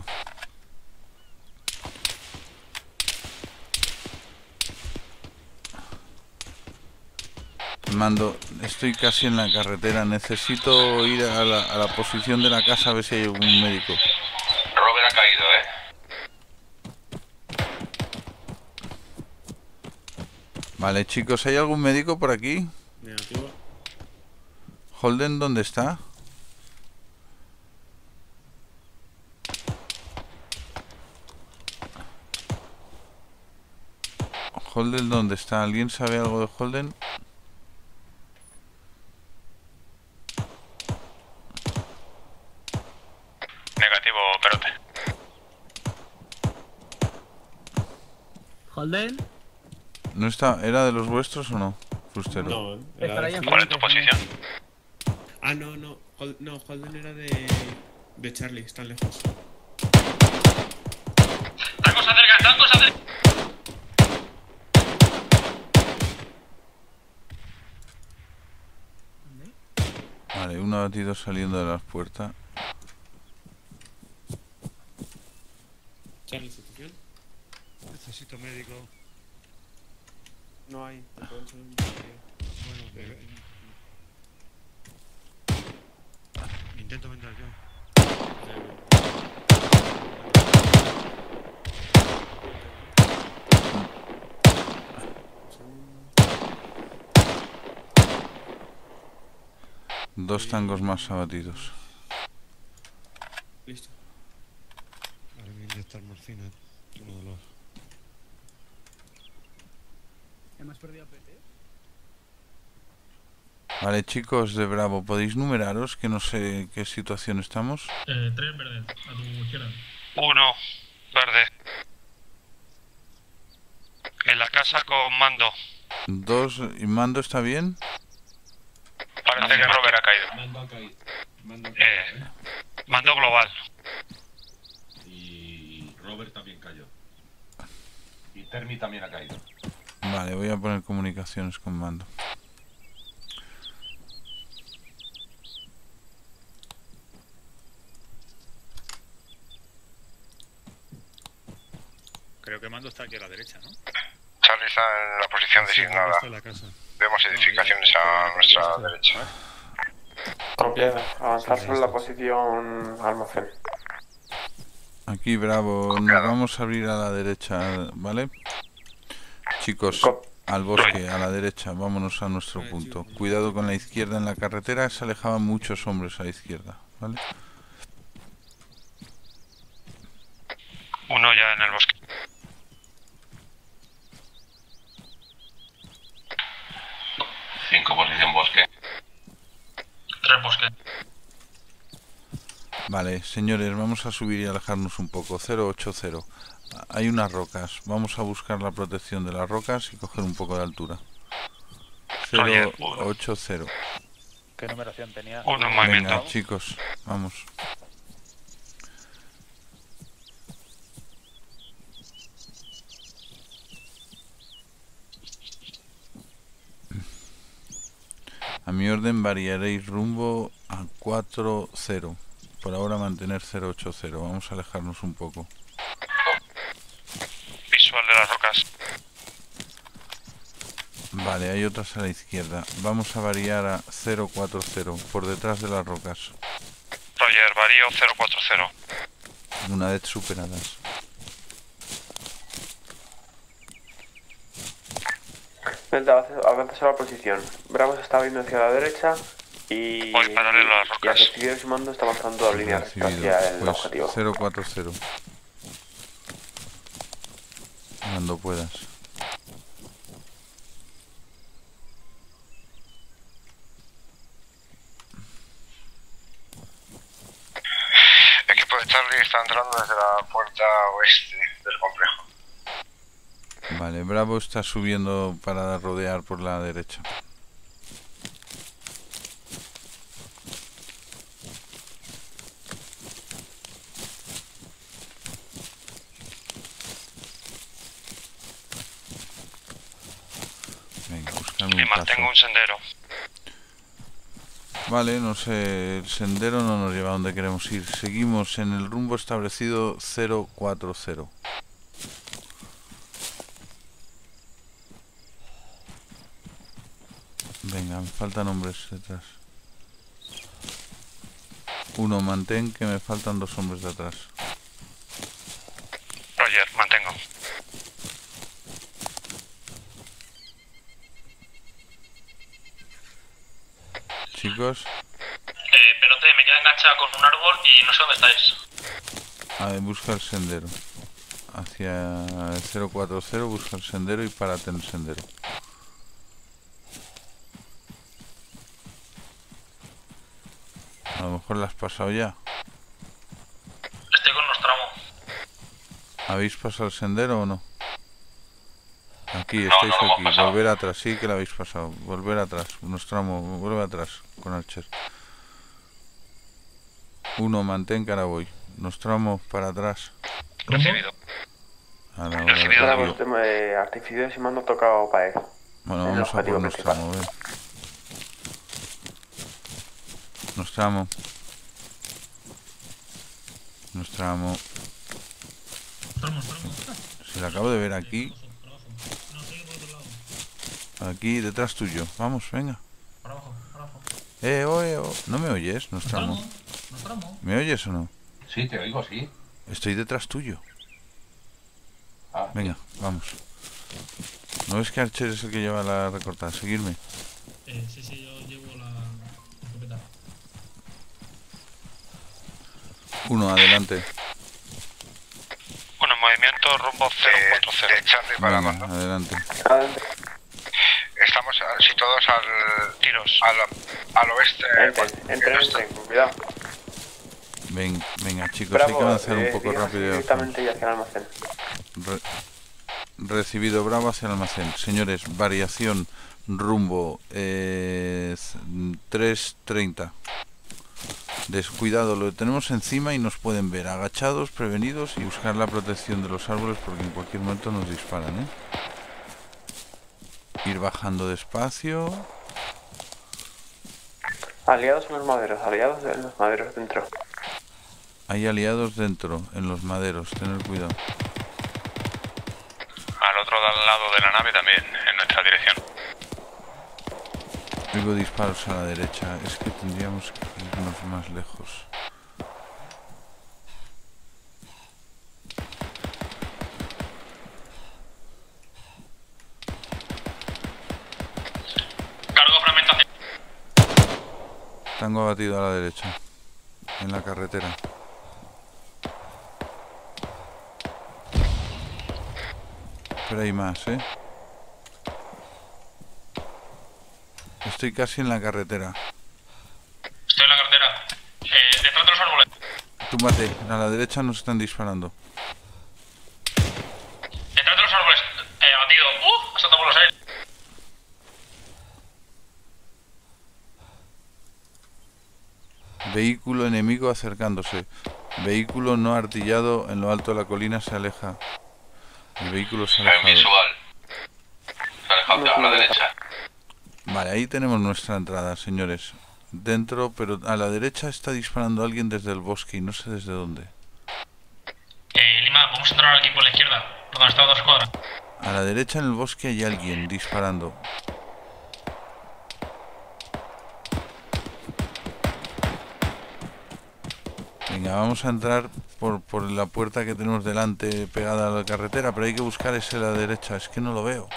Mando, estoy casi en la carretera. Necesito ir a la, a la posición de la casa a ver si hay algún médico. Robert ha caído, ¿eh? Vale, chicos, ¿hay algún médico por aquí? Negativo. ¿Holden dónde está? ¿Holden dónde está? ¿Alguien sabe algo de Holden? Negativo, Perote. Holden. ¿No está? ¿Era de los vuestros o no? Frustero. No, Estará ahí era en ¿Cuál es tu posición? Ah, no, no. Hol- no, Holden era de. de Charlie, están lejos. Tangos acerca, tangos acerca. Vale, uno abatido saliendo de las puertas. Charlie, situación. Necesito médico. No hay. te puedo echar un- Bueno, eh, intento vender yo. Dos tangos más abatidos. Listo. Ahora voy a inyectar morfina. Tengo dolor. ¿Hemos perdido a P T? Vale, chicos de Bravo, ¿podéis numeraros? Que no sé en qué situación estamos. Eh, tres verdes, a tu izquierda. Uno, verde. En la casa con mando. Dos, ¿y Mando está bien? Parece que Robert ha caído. Mando ha caído. Mando, ha caído, Eh, ¿eh? mando global. Y Robert también cayó. Y Termi también ha caído. Vale, voy a poner comunicaciones con mando. Creo que mando está aquí a la derecha, ¿no? Charlie está en la posición Sí, designada. está en la casa. Vemos edificaciones a nuestra derecha. Copiado. Avanzar sobre la posición almacén. Aquí, Bravo, nos vamos a abrir a la derecha, ¿vale? Chicos, al bosque, a la derecha, vámonos a nuestro punto. Cuidado con la izquierda en la carretera, se alejaban muchos hombres a la izquierda, ¿vale? Uno ya en el bosque. Cinco, posición bosque. Tres bosque. Vale, señores, vamos a subir y alejarnos un poco. cero ocho cero. Hay unas rocas. Vamos a buscar la protección de las rocas y coger un poco de altura. cero ocho cero. ¿Qué numeración tenía? Uno en movimiento. Venga, chicos, vamos. A mi orden variaréis rumbo a cuatro cero. Por ahora mantener cero ocho cero. Vamos a alejarnos un poco. Visual de las rocas. Vale, hay otras a la izquierda. Vamos a variar a cero cuatro cero, por detrás de las rocas. Roger, varío cero cuatro cero. Una vez superadas. Delta, avanza a la posición. Bravo se está abriendo hacia la derecha y... Voy paralelo a las Y rocas. el recibido de su mando está avanzando a línea recta hacia el Pues objetivo. cero cuatro cero. Cuando puedas. Equipo de Charlie está entrando desde la puerta oeste del complejo. Vale, Bravo está subiendo para rodear por la derecha. Venga, buscame un Y mantengo paso. un sendero. Vale, no sé, el sendero no nos lleva a donde queremos ir. Seguimos en el rumbo establecido cero cuatro cero. Venga, me faltan hombres detrás. Uno, mantén que me faltan dos hombres detrás. Roger, mantengo. Chicos, Eh, Perote, me queda enganchada con un árbol y no sé dónde estáis. a ver, busca el sendero. Hacia el cero cuatro cero, busca el sendero y párate en el sendero. A lo mejor la has pasado ya. Estoy con Nostramo. ¿Habéis pasado el sendero o no? Aquí, No, estáis no lo hemos aquí. pasado. Volver atrás, sí que la habéis pasado. Volver atrás. Nostramo, vuelve atrás con Archer. Uno, mantén que ahora voy. Nostramo para atrás. Recibido. Ahora, ahora, Recibido. ahora. Bravo, tema de artificio de su mando tocado para él. Bueno, En el vamos a por objetivo principal. Nostramo, ven. Nostramo. Nostramo. Si la acabo de ver aquí. Aquí, detrás tuyo. Vamos, venga. Para abajo, para abajo. Eh, oye, oh. ¿No me oyes, Nostramo? Nostramo. ¿Me oyes o no? Sí, te oigo, sí. Estoy detrás tuyo. Ah, Venga, vamos. ¿No ves que Archer es el que lleva la recortada? Seguirme. Eh, sí, sí, yo llevo la escopeta. Uno, adelante. Uno en movimiento, rumbo cero cuatro cero. De Charlie para Venga, mando. adelante. Estamos ah, situados al... Tiros. Al, al oeste. Entren, entren, entren, con cuidado. Ven, venga, chicos, Bravo, hay que avanzar eh, un poco diríjase rápido. y directamente y hacia el almacén. Re- recibido, Bravo hacia el almacén. Señores, variación, rumbo eh, tres treinta. Descuidado, lo tenemos encima y nos pueden ver. Agachados, prevenidos y buscar la protección de los árboles porque en cualquier momento nos disparan, ¿eh? Ir bajando despacio. Aliados en los maderos, aliados en los maderos dentro. Hay aliados dentro, en los maderos, tener cuidado. Al otro lado de la nave también, en nuestra dirección. Oigo disparos a la derecha, es que tendríamos que irnos más lejos. Cargo fragmentación. Tango abatido a la derecha, en la carretera. Pero hay más, ¿eh? Estoy casi en la carretera. Estoy en la carretera. Eh, detrás de los árboles. Túmbate, a la derecha nos están disparando. Detrás de los árboles. Eh, abatido. ¡Uh! Ha saltado por los aires. Vehículo enemigo acercándose. Vehículo no artillado en lo alto de la colina se aleja. El vehículo se ha alejado. Visual. Se ha alejado a la derecha. Vale, ahí tenemos nuestra entrada, señores. Dentro, pero a la derecha está disparando alguien desde el bosque y no sé desde dónde. Eh, Lima, vamos a entrar aquí por la izquierda, por donde está otra escuadra. A la derecha en el bosque hay alguien disparando. Venga, vamos a entrar por, por la puerta que tenemos delante pegada a la carretera, pero hay que buscar ese a la derecha, es que no lo veo.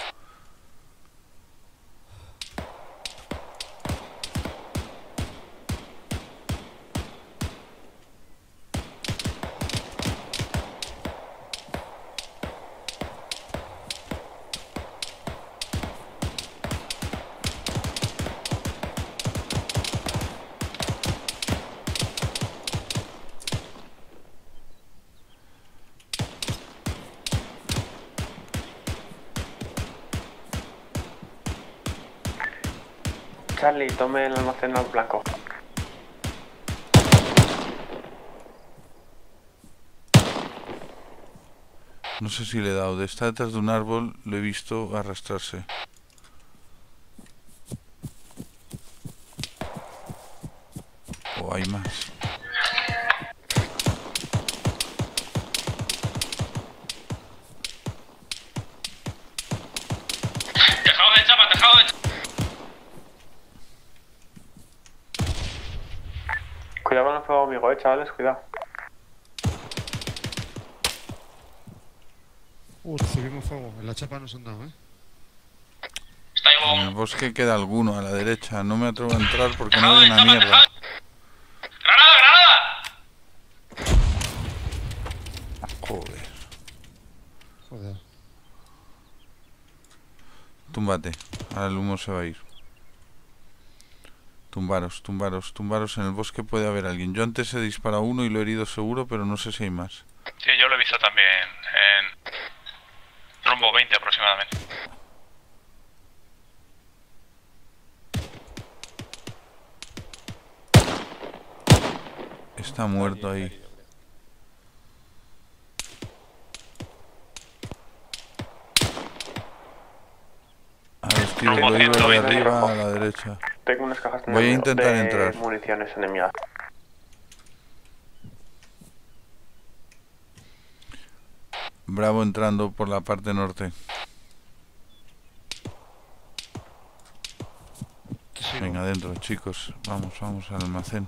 Charlie, tome el almacén al blanco. No sé si le he dado. Está detrás de un árbol, lo he visto arrastrarse. O hay más. Tejado de chapa, tejado de chapa. Cuidado con el fuego amigo, eh, chavales, cuidado. Uh, recibimos fuego. En la chapa nos han dado, eh. En el bosque queda alguno a la derecha. No me atrevo a entrar porque no veo una mierda. ¡Granada, granada! Joder. Joder. Túmbate. Ahora el humo se va a ir. Tumbaros, tumbaros, tumbaros. En el bosque puede haber alguien. Yo antes he disparado uno y lo he herido seguro, pero no sé si hay más. Sí, yo lo he visto también en rumbo veinte aproximadamente. Está muerto ahí. Ahora os tiro lo digo de arriba a la derecha. Tengo unas cajas Voy a intentar de entrar. municiones enemigas. Bravo entrando por la parte norte. Venga, adentro, chicos. Vamos, vamos al almacén.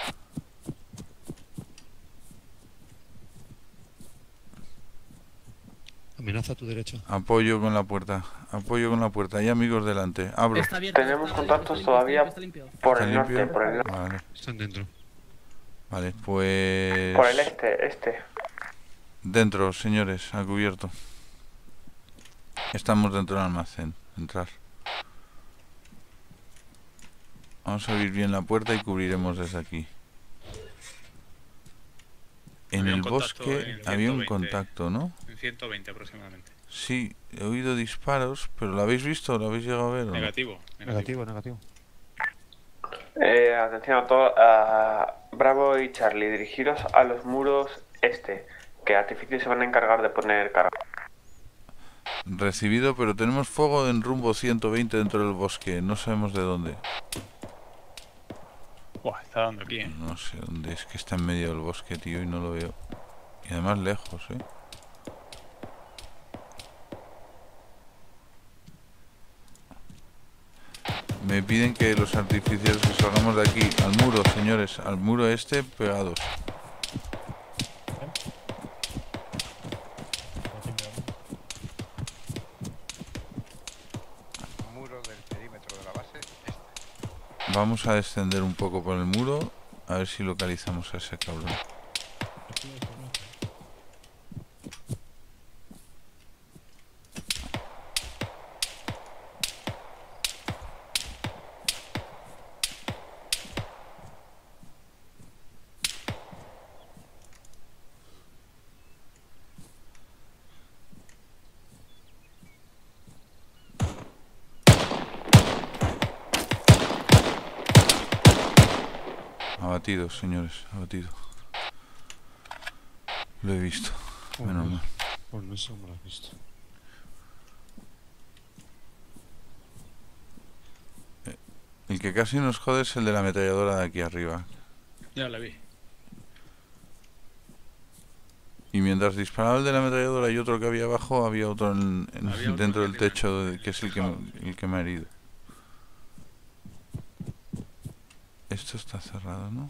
Amenaza a tu derecha. Apoyo con la puerta. Apoyo con la puerta. Hay amigos delante. Abro. Tenemos contactos todavía por ¿Está el limpio? norte, por el norte. Vale. Están dentro. Vale, pues... Por el este, este. Dentro, señores, a cubierto. Estamos dentro del almacén. Entrar. Vamos a abrir bien la puerta y cubriremos desde aquí. En Había el un contacto bosque en había un ciento veinte. contacto, ¿no? En ciento veinte aproximadamente. Sí, he oído disparos, pero ¿lo habéis visto? ¿Lo habéis llegado a ver? ¿o no? Negativo. Negativo, negativo. Eh, atención a todos. A Bravo y Charlie, dirigiros a los muros este, que Artificio se van a encargar de poner carga. Recibido, pero tenemos fuego en rumbo ciento veinte dentro del bosque. No sabemos de dónde. Buah, está dando aquí, ¿eh? No sé dónde es, que está en medio del bosque, tío, y no lo veo. Y además lejos, ¿eh? Me piden que los artificieros que salgamos de aquí al muro, señores, al muro este pegados. Vamos a descender un poco por el muro, a ver si localizamos a ese cabrón. Abatido, señores, abatido. Lo he visto. Menos mal. Pues no sé cómo lo has visto. El que casi nos jode es el de la ametralladora de aquí arriba. Ya la vi. Y mientras disparaba el de la ametralladora y otro que había abajo, había otro en, en, Había otro dentro del arriba, techo, de, que es el que, el que me ha herido. Esto está cerrado, ¿no?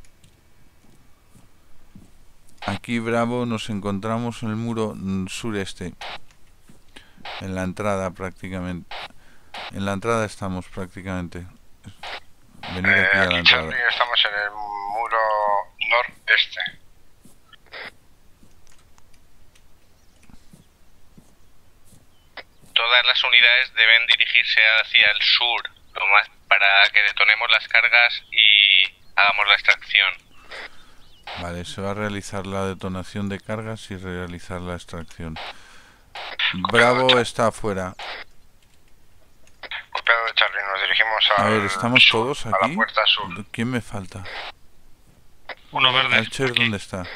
Aquí, Bravo, nos encontramos en el muro sureste. En la entrada, prácticamente. En la entrada estamos, prácticamente. Venid Eh, aquí a la aquí, entrada. Charlie, estamos en el muro noreste. Todas las unidades deben dirigirse hacia el sur, lo más para que detonemos las cargas y hagamos la extracción. Vale, se va a realizar la detonación de cargas y realizar la extracción. Bravo está afuera. Copiado de Charlie, nos dirigimos a. A ver, ¿estamos todos a la aquí? puerta sur. ¿Quién me falta? Uno verde. Archer, ¿dónde está?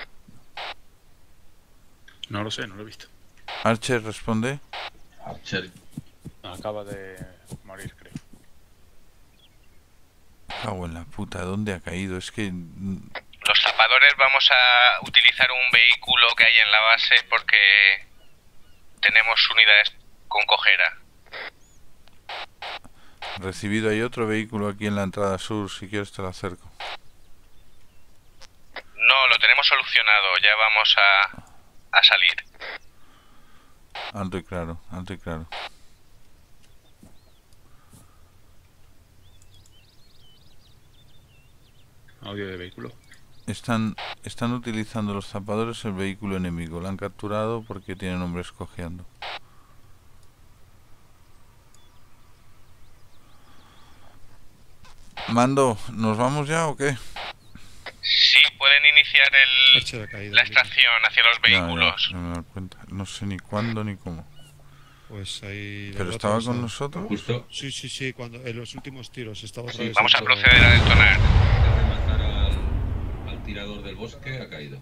No lo sé, no lo he visto. Archer, responde. Archer. Acaba de morir, creo. Cago en la puta, ¿dónde ha caído? Es que... Los zapadores vamos a utilizar un vehículo que hay en la base porque tenemos unidades con cojera. Recibido, hay otro vehículo aquí en la entrada sur, si quieres te lo acerco. No, lo tenemos solucionado, ya vamos a, a salir. Alto y claro, alto y claro. Audio de vehículo. Están, están utilizando los zapadores el vehículo enemigo. Lo han capturado porque tienen hombres cojeando. Mando, ¿nos vamos ya o qué? Sí, pueden iniciar el, la extracción hacia los vehículos. Ya, ya, no me doy cuenta. No sé ni cuándo ni cómo. Pues ahí... ¿Pero estaba con nosotros? Justo. Sí, sí, sí, cuando en los últimos tiros estaba otra Sí, vez vamos a dentro de- proceder a detonar. Rematar al, al tirador del bosque ha caído.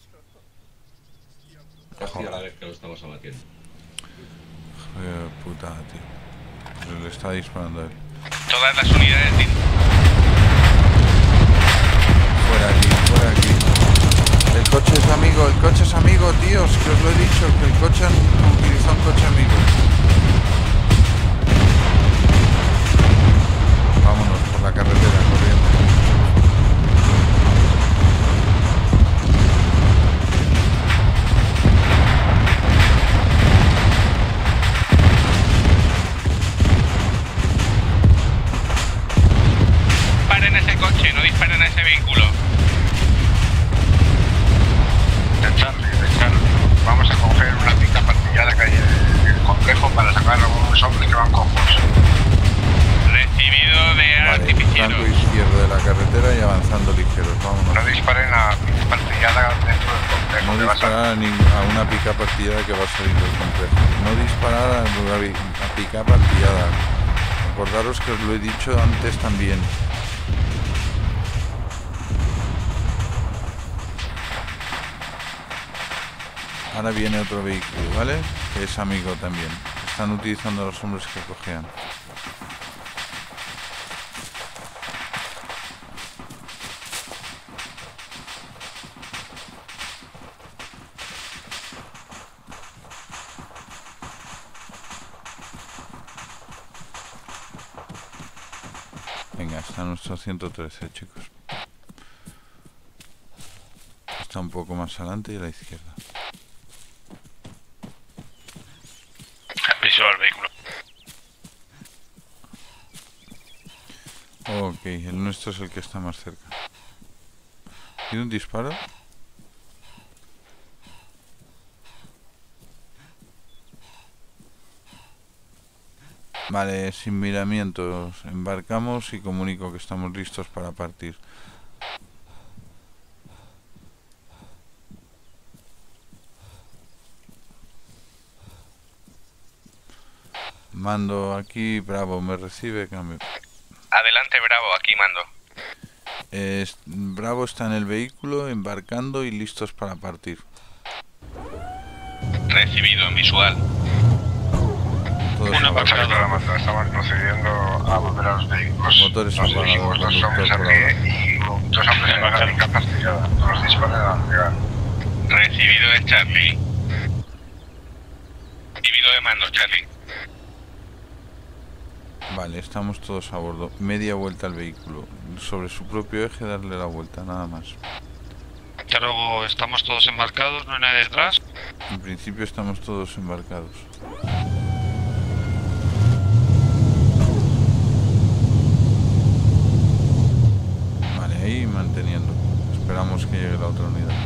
Casi a la vez que lo estabas abatiendo. Joder, puta, tío. Pero le está disparando a él. Todas las unidades... de- Fuera aquí, fuera aquí. El coche es amigo, el coche es amigo, tíos. Que os lo he dicho, que el coche utiliza un coche amigo. Vámonos por la carretera, corriendo. Disparen ese coche, no disparen a ese vehículo. De Charlie, de Charlie. Vamos a coger una pica partillada que hay en el complejo para sacar a algunos hombres que van cojos. Recibido de Vale, artificieros. flanco izquierdo de la carretera y avanzando ligeros. Vámonos. No disparen a pica partillada dentro del complejo. No que va a disparar a, ni- a una pica partillada que va a salir del complejo. No disparar a una vi- a pica partillada. Acordaros que os lo he dicho antes también. Ahora viene otro vehículo, ¿vale? Que es amigo también. Están utilizando a los hombres que cogían. Venga, está nuestro ciento trece, chicos. Está un poco más adelante y a la izquierda. Piso al vehículo. Ok, el nuestro es el que está más cerca. ¿Tiene un disparo? Vale, sin miramientos. Embarcamos y comunico que estamos listos para partir. Mando aquí, Bravo, me recibe, cambio. Adelante, Bravo, aquí mando. Eh, Bravo está en el vehículo, embarcando y listos para partir. Recibido en visual. Una pasada para matar, estamos procediendo a volver a los vehículos. Motores Nos dirigimos dos hombres a pie y dos hombres en la incapacitados. Nos disparan a la llegar. Recibido de Charlie. Recibido de mando, Charlie. Vale, estamos todos a bordo. Media vuelta al vehículo. Sobre su propio eje darle la vuelta, nada más. Ya luego estamos todos embarcados, no hay nadie detrás. En principio estamos todos embarcados. Vale, ahí manteniendo. Esperamos que llegue la otra unidad.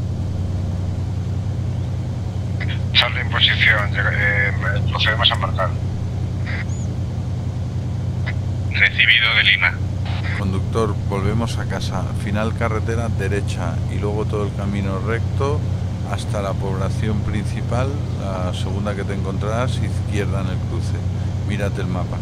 Charlie en posición, eh, procedemos a embarcar. Recibido de Lima. Conductor, volvemos a casa. Final carretera derecha y luego todo el camino recto hasta la población principal, la segunda que te encontrarás, izquierda en el cruce. Mírate el mapa.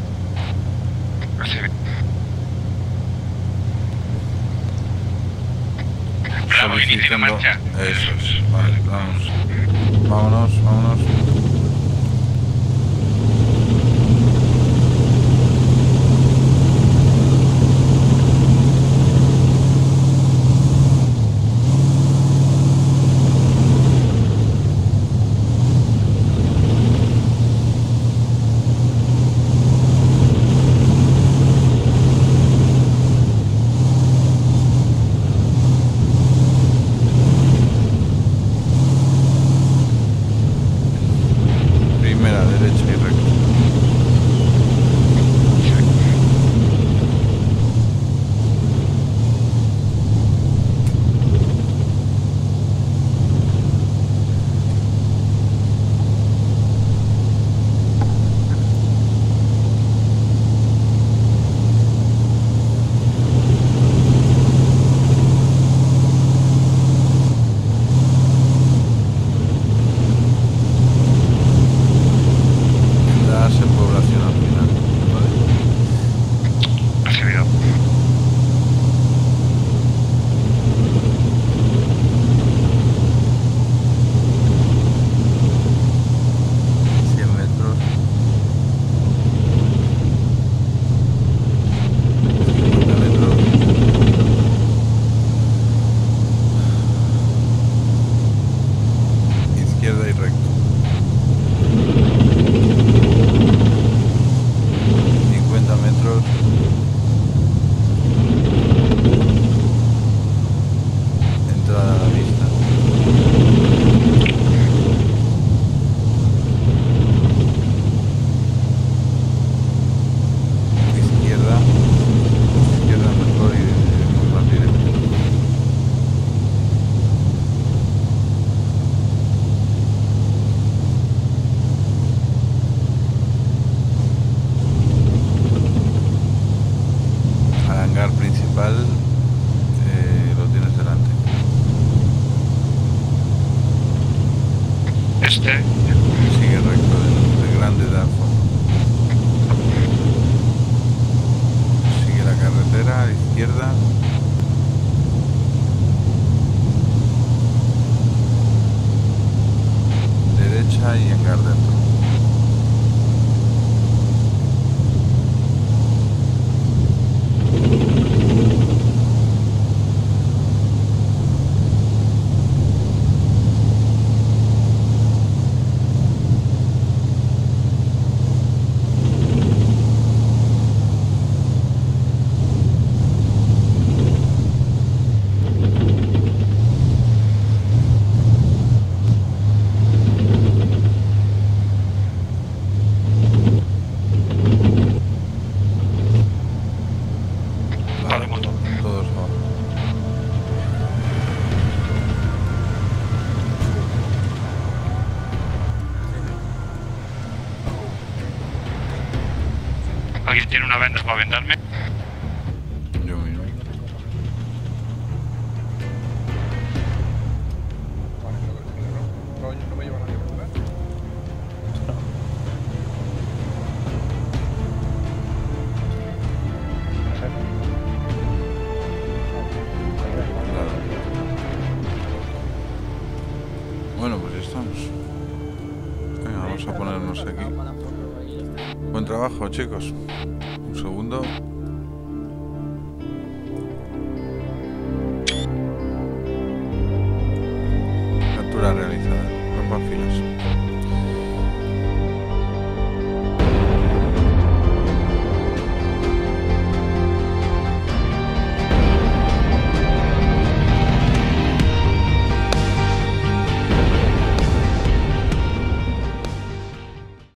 Bravo, inicio de marcha. Eso es. Vale, vamos. Vámonos, vámonos. Sigue recto de, de Grande Danfo. Sigue la carretera a la izquierda. ¿Una vendas para vendarme? Yo mismo. No me lleva nadie, ¿verdad? Bueno, pues ya estamos. Venga, vamos a ponernos aquí. Buen trabajo, chicos. Un segundo. Captura realizada.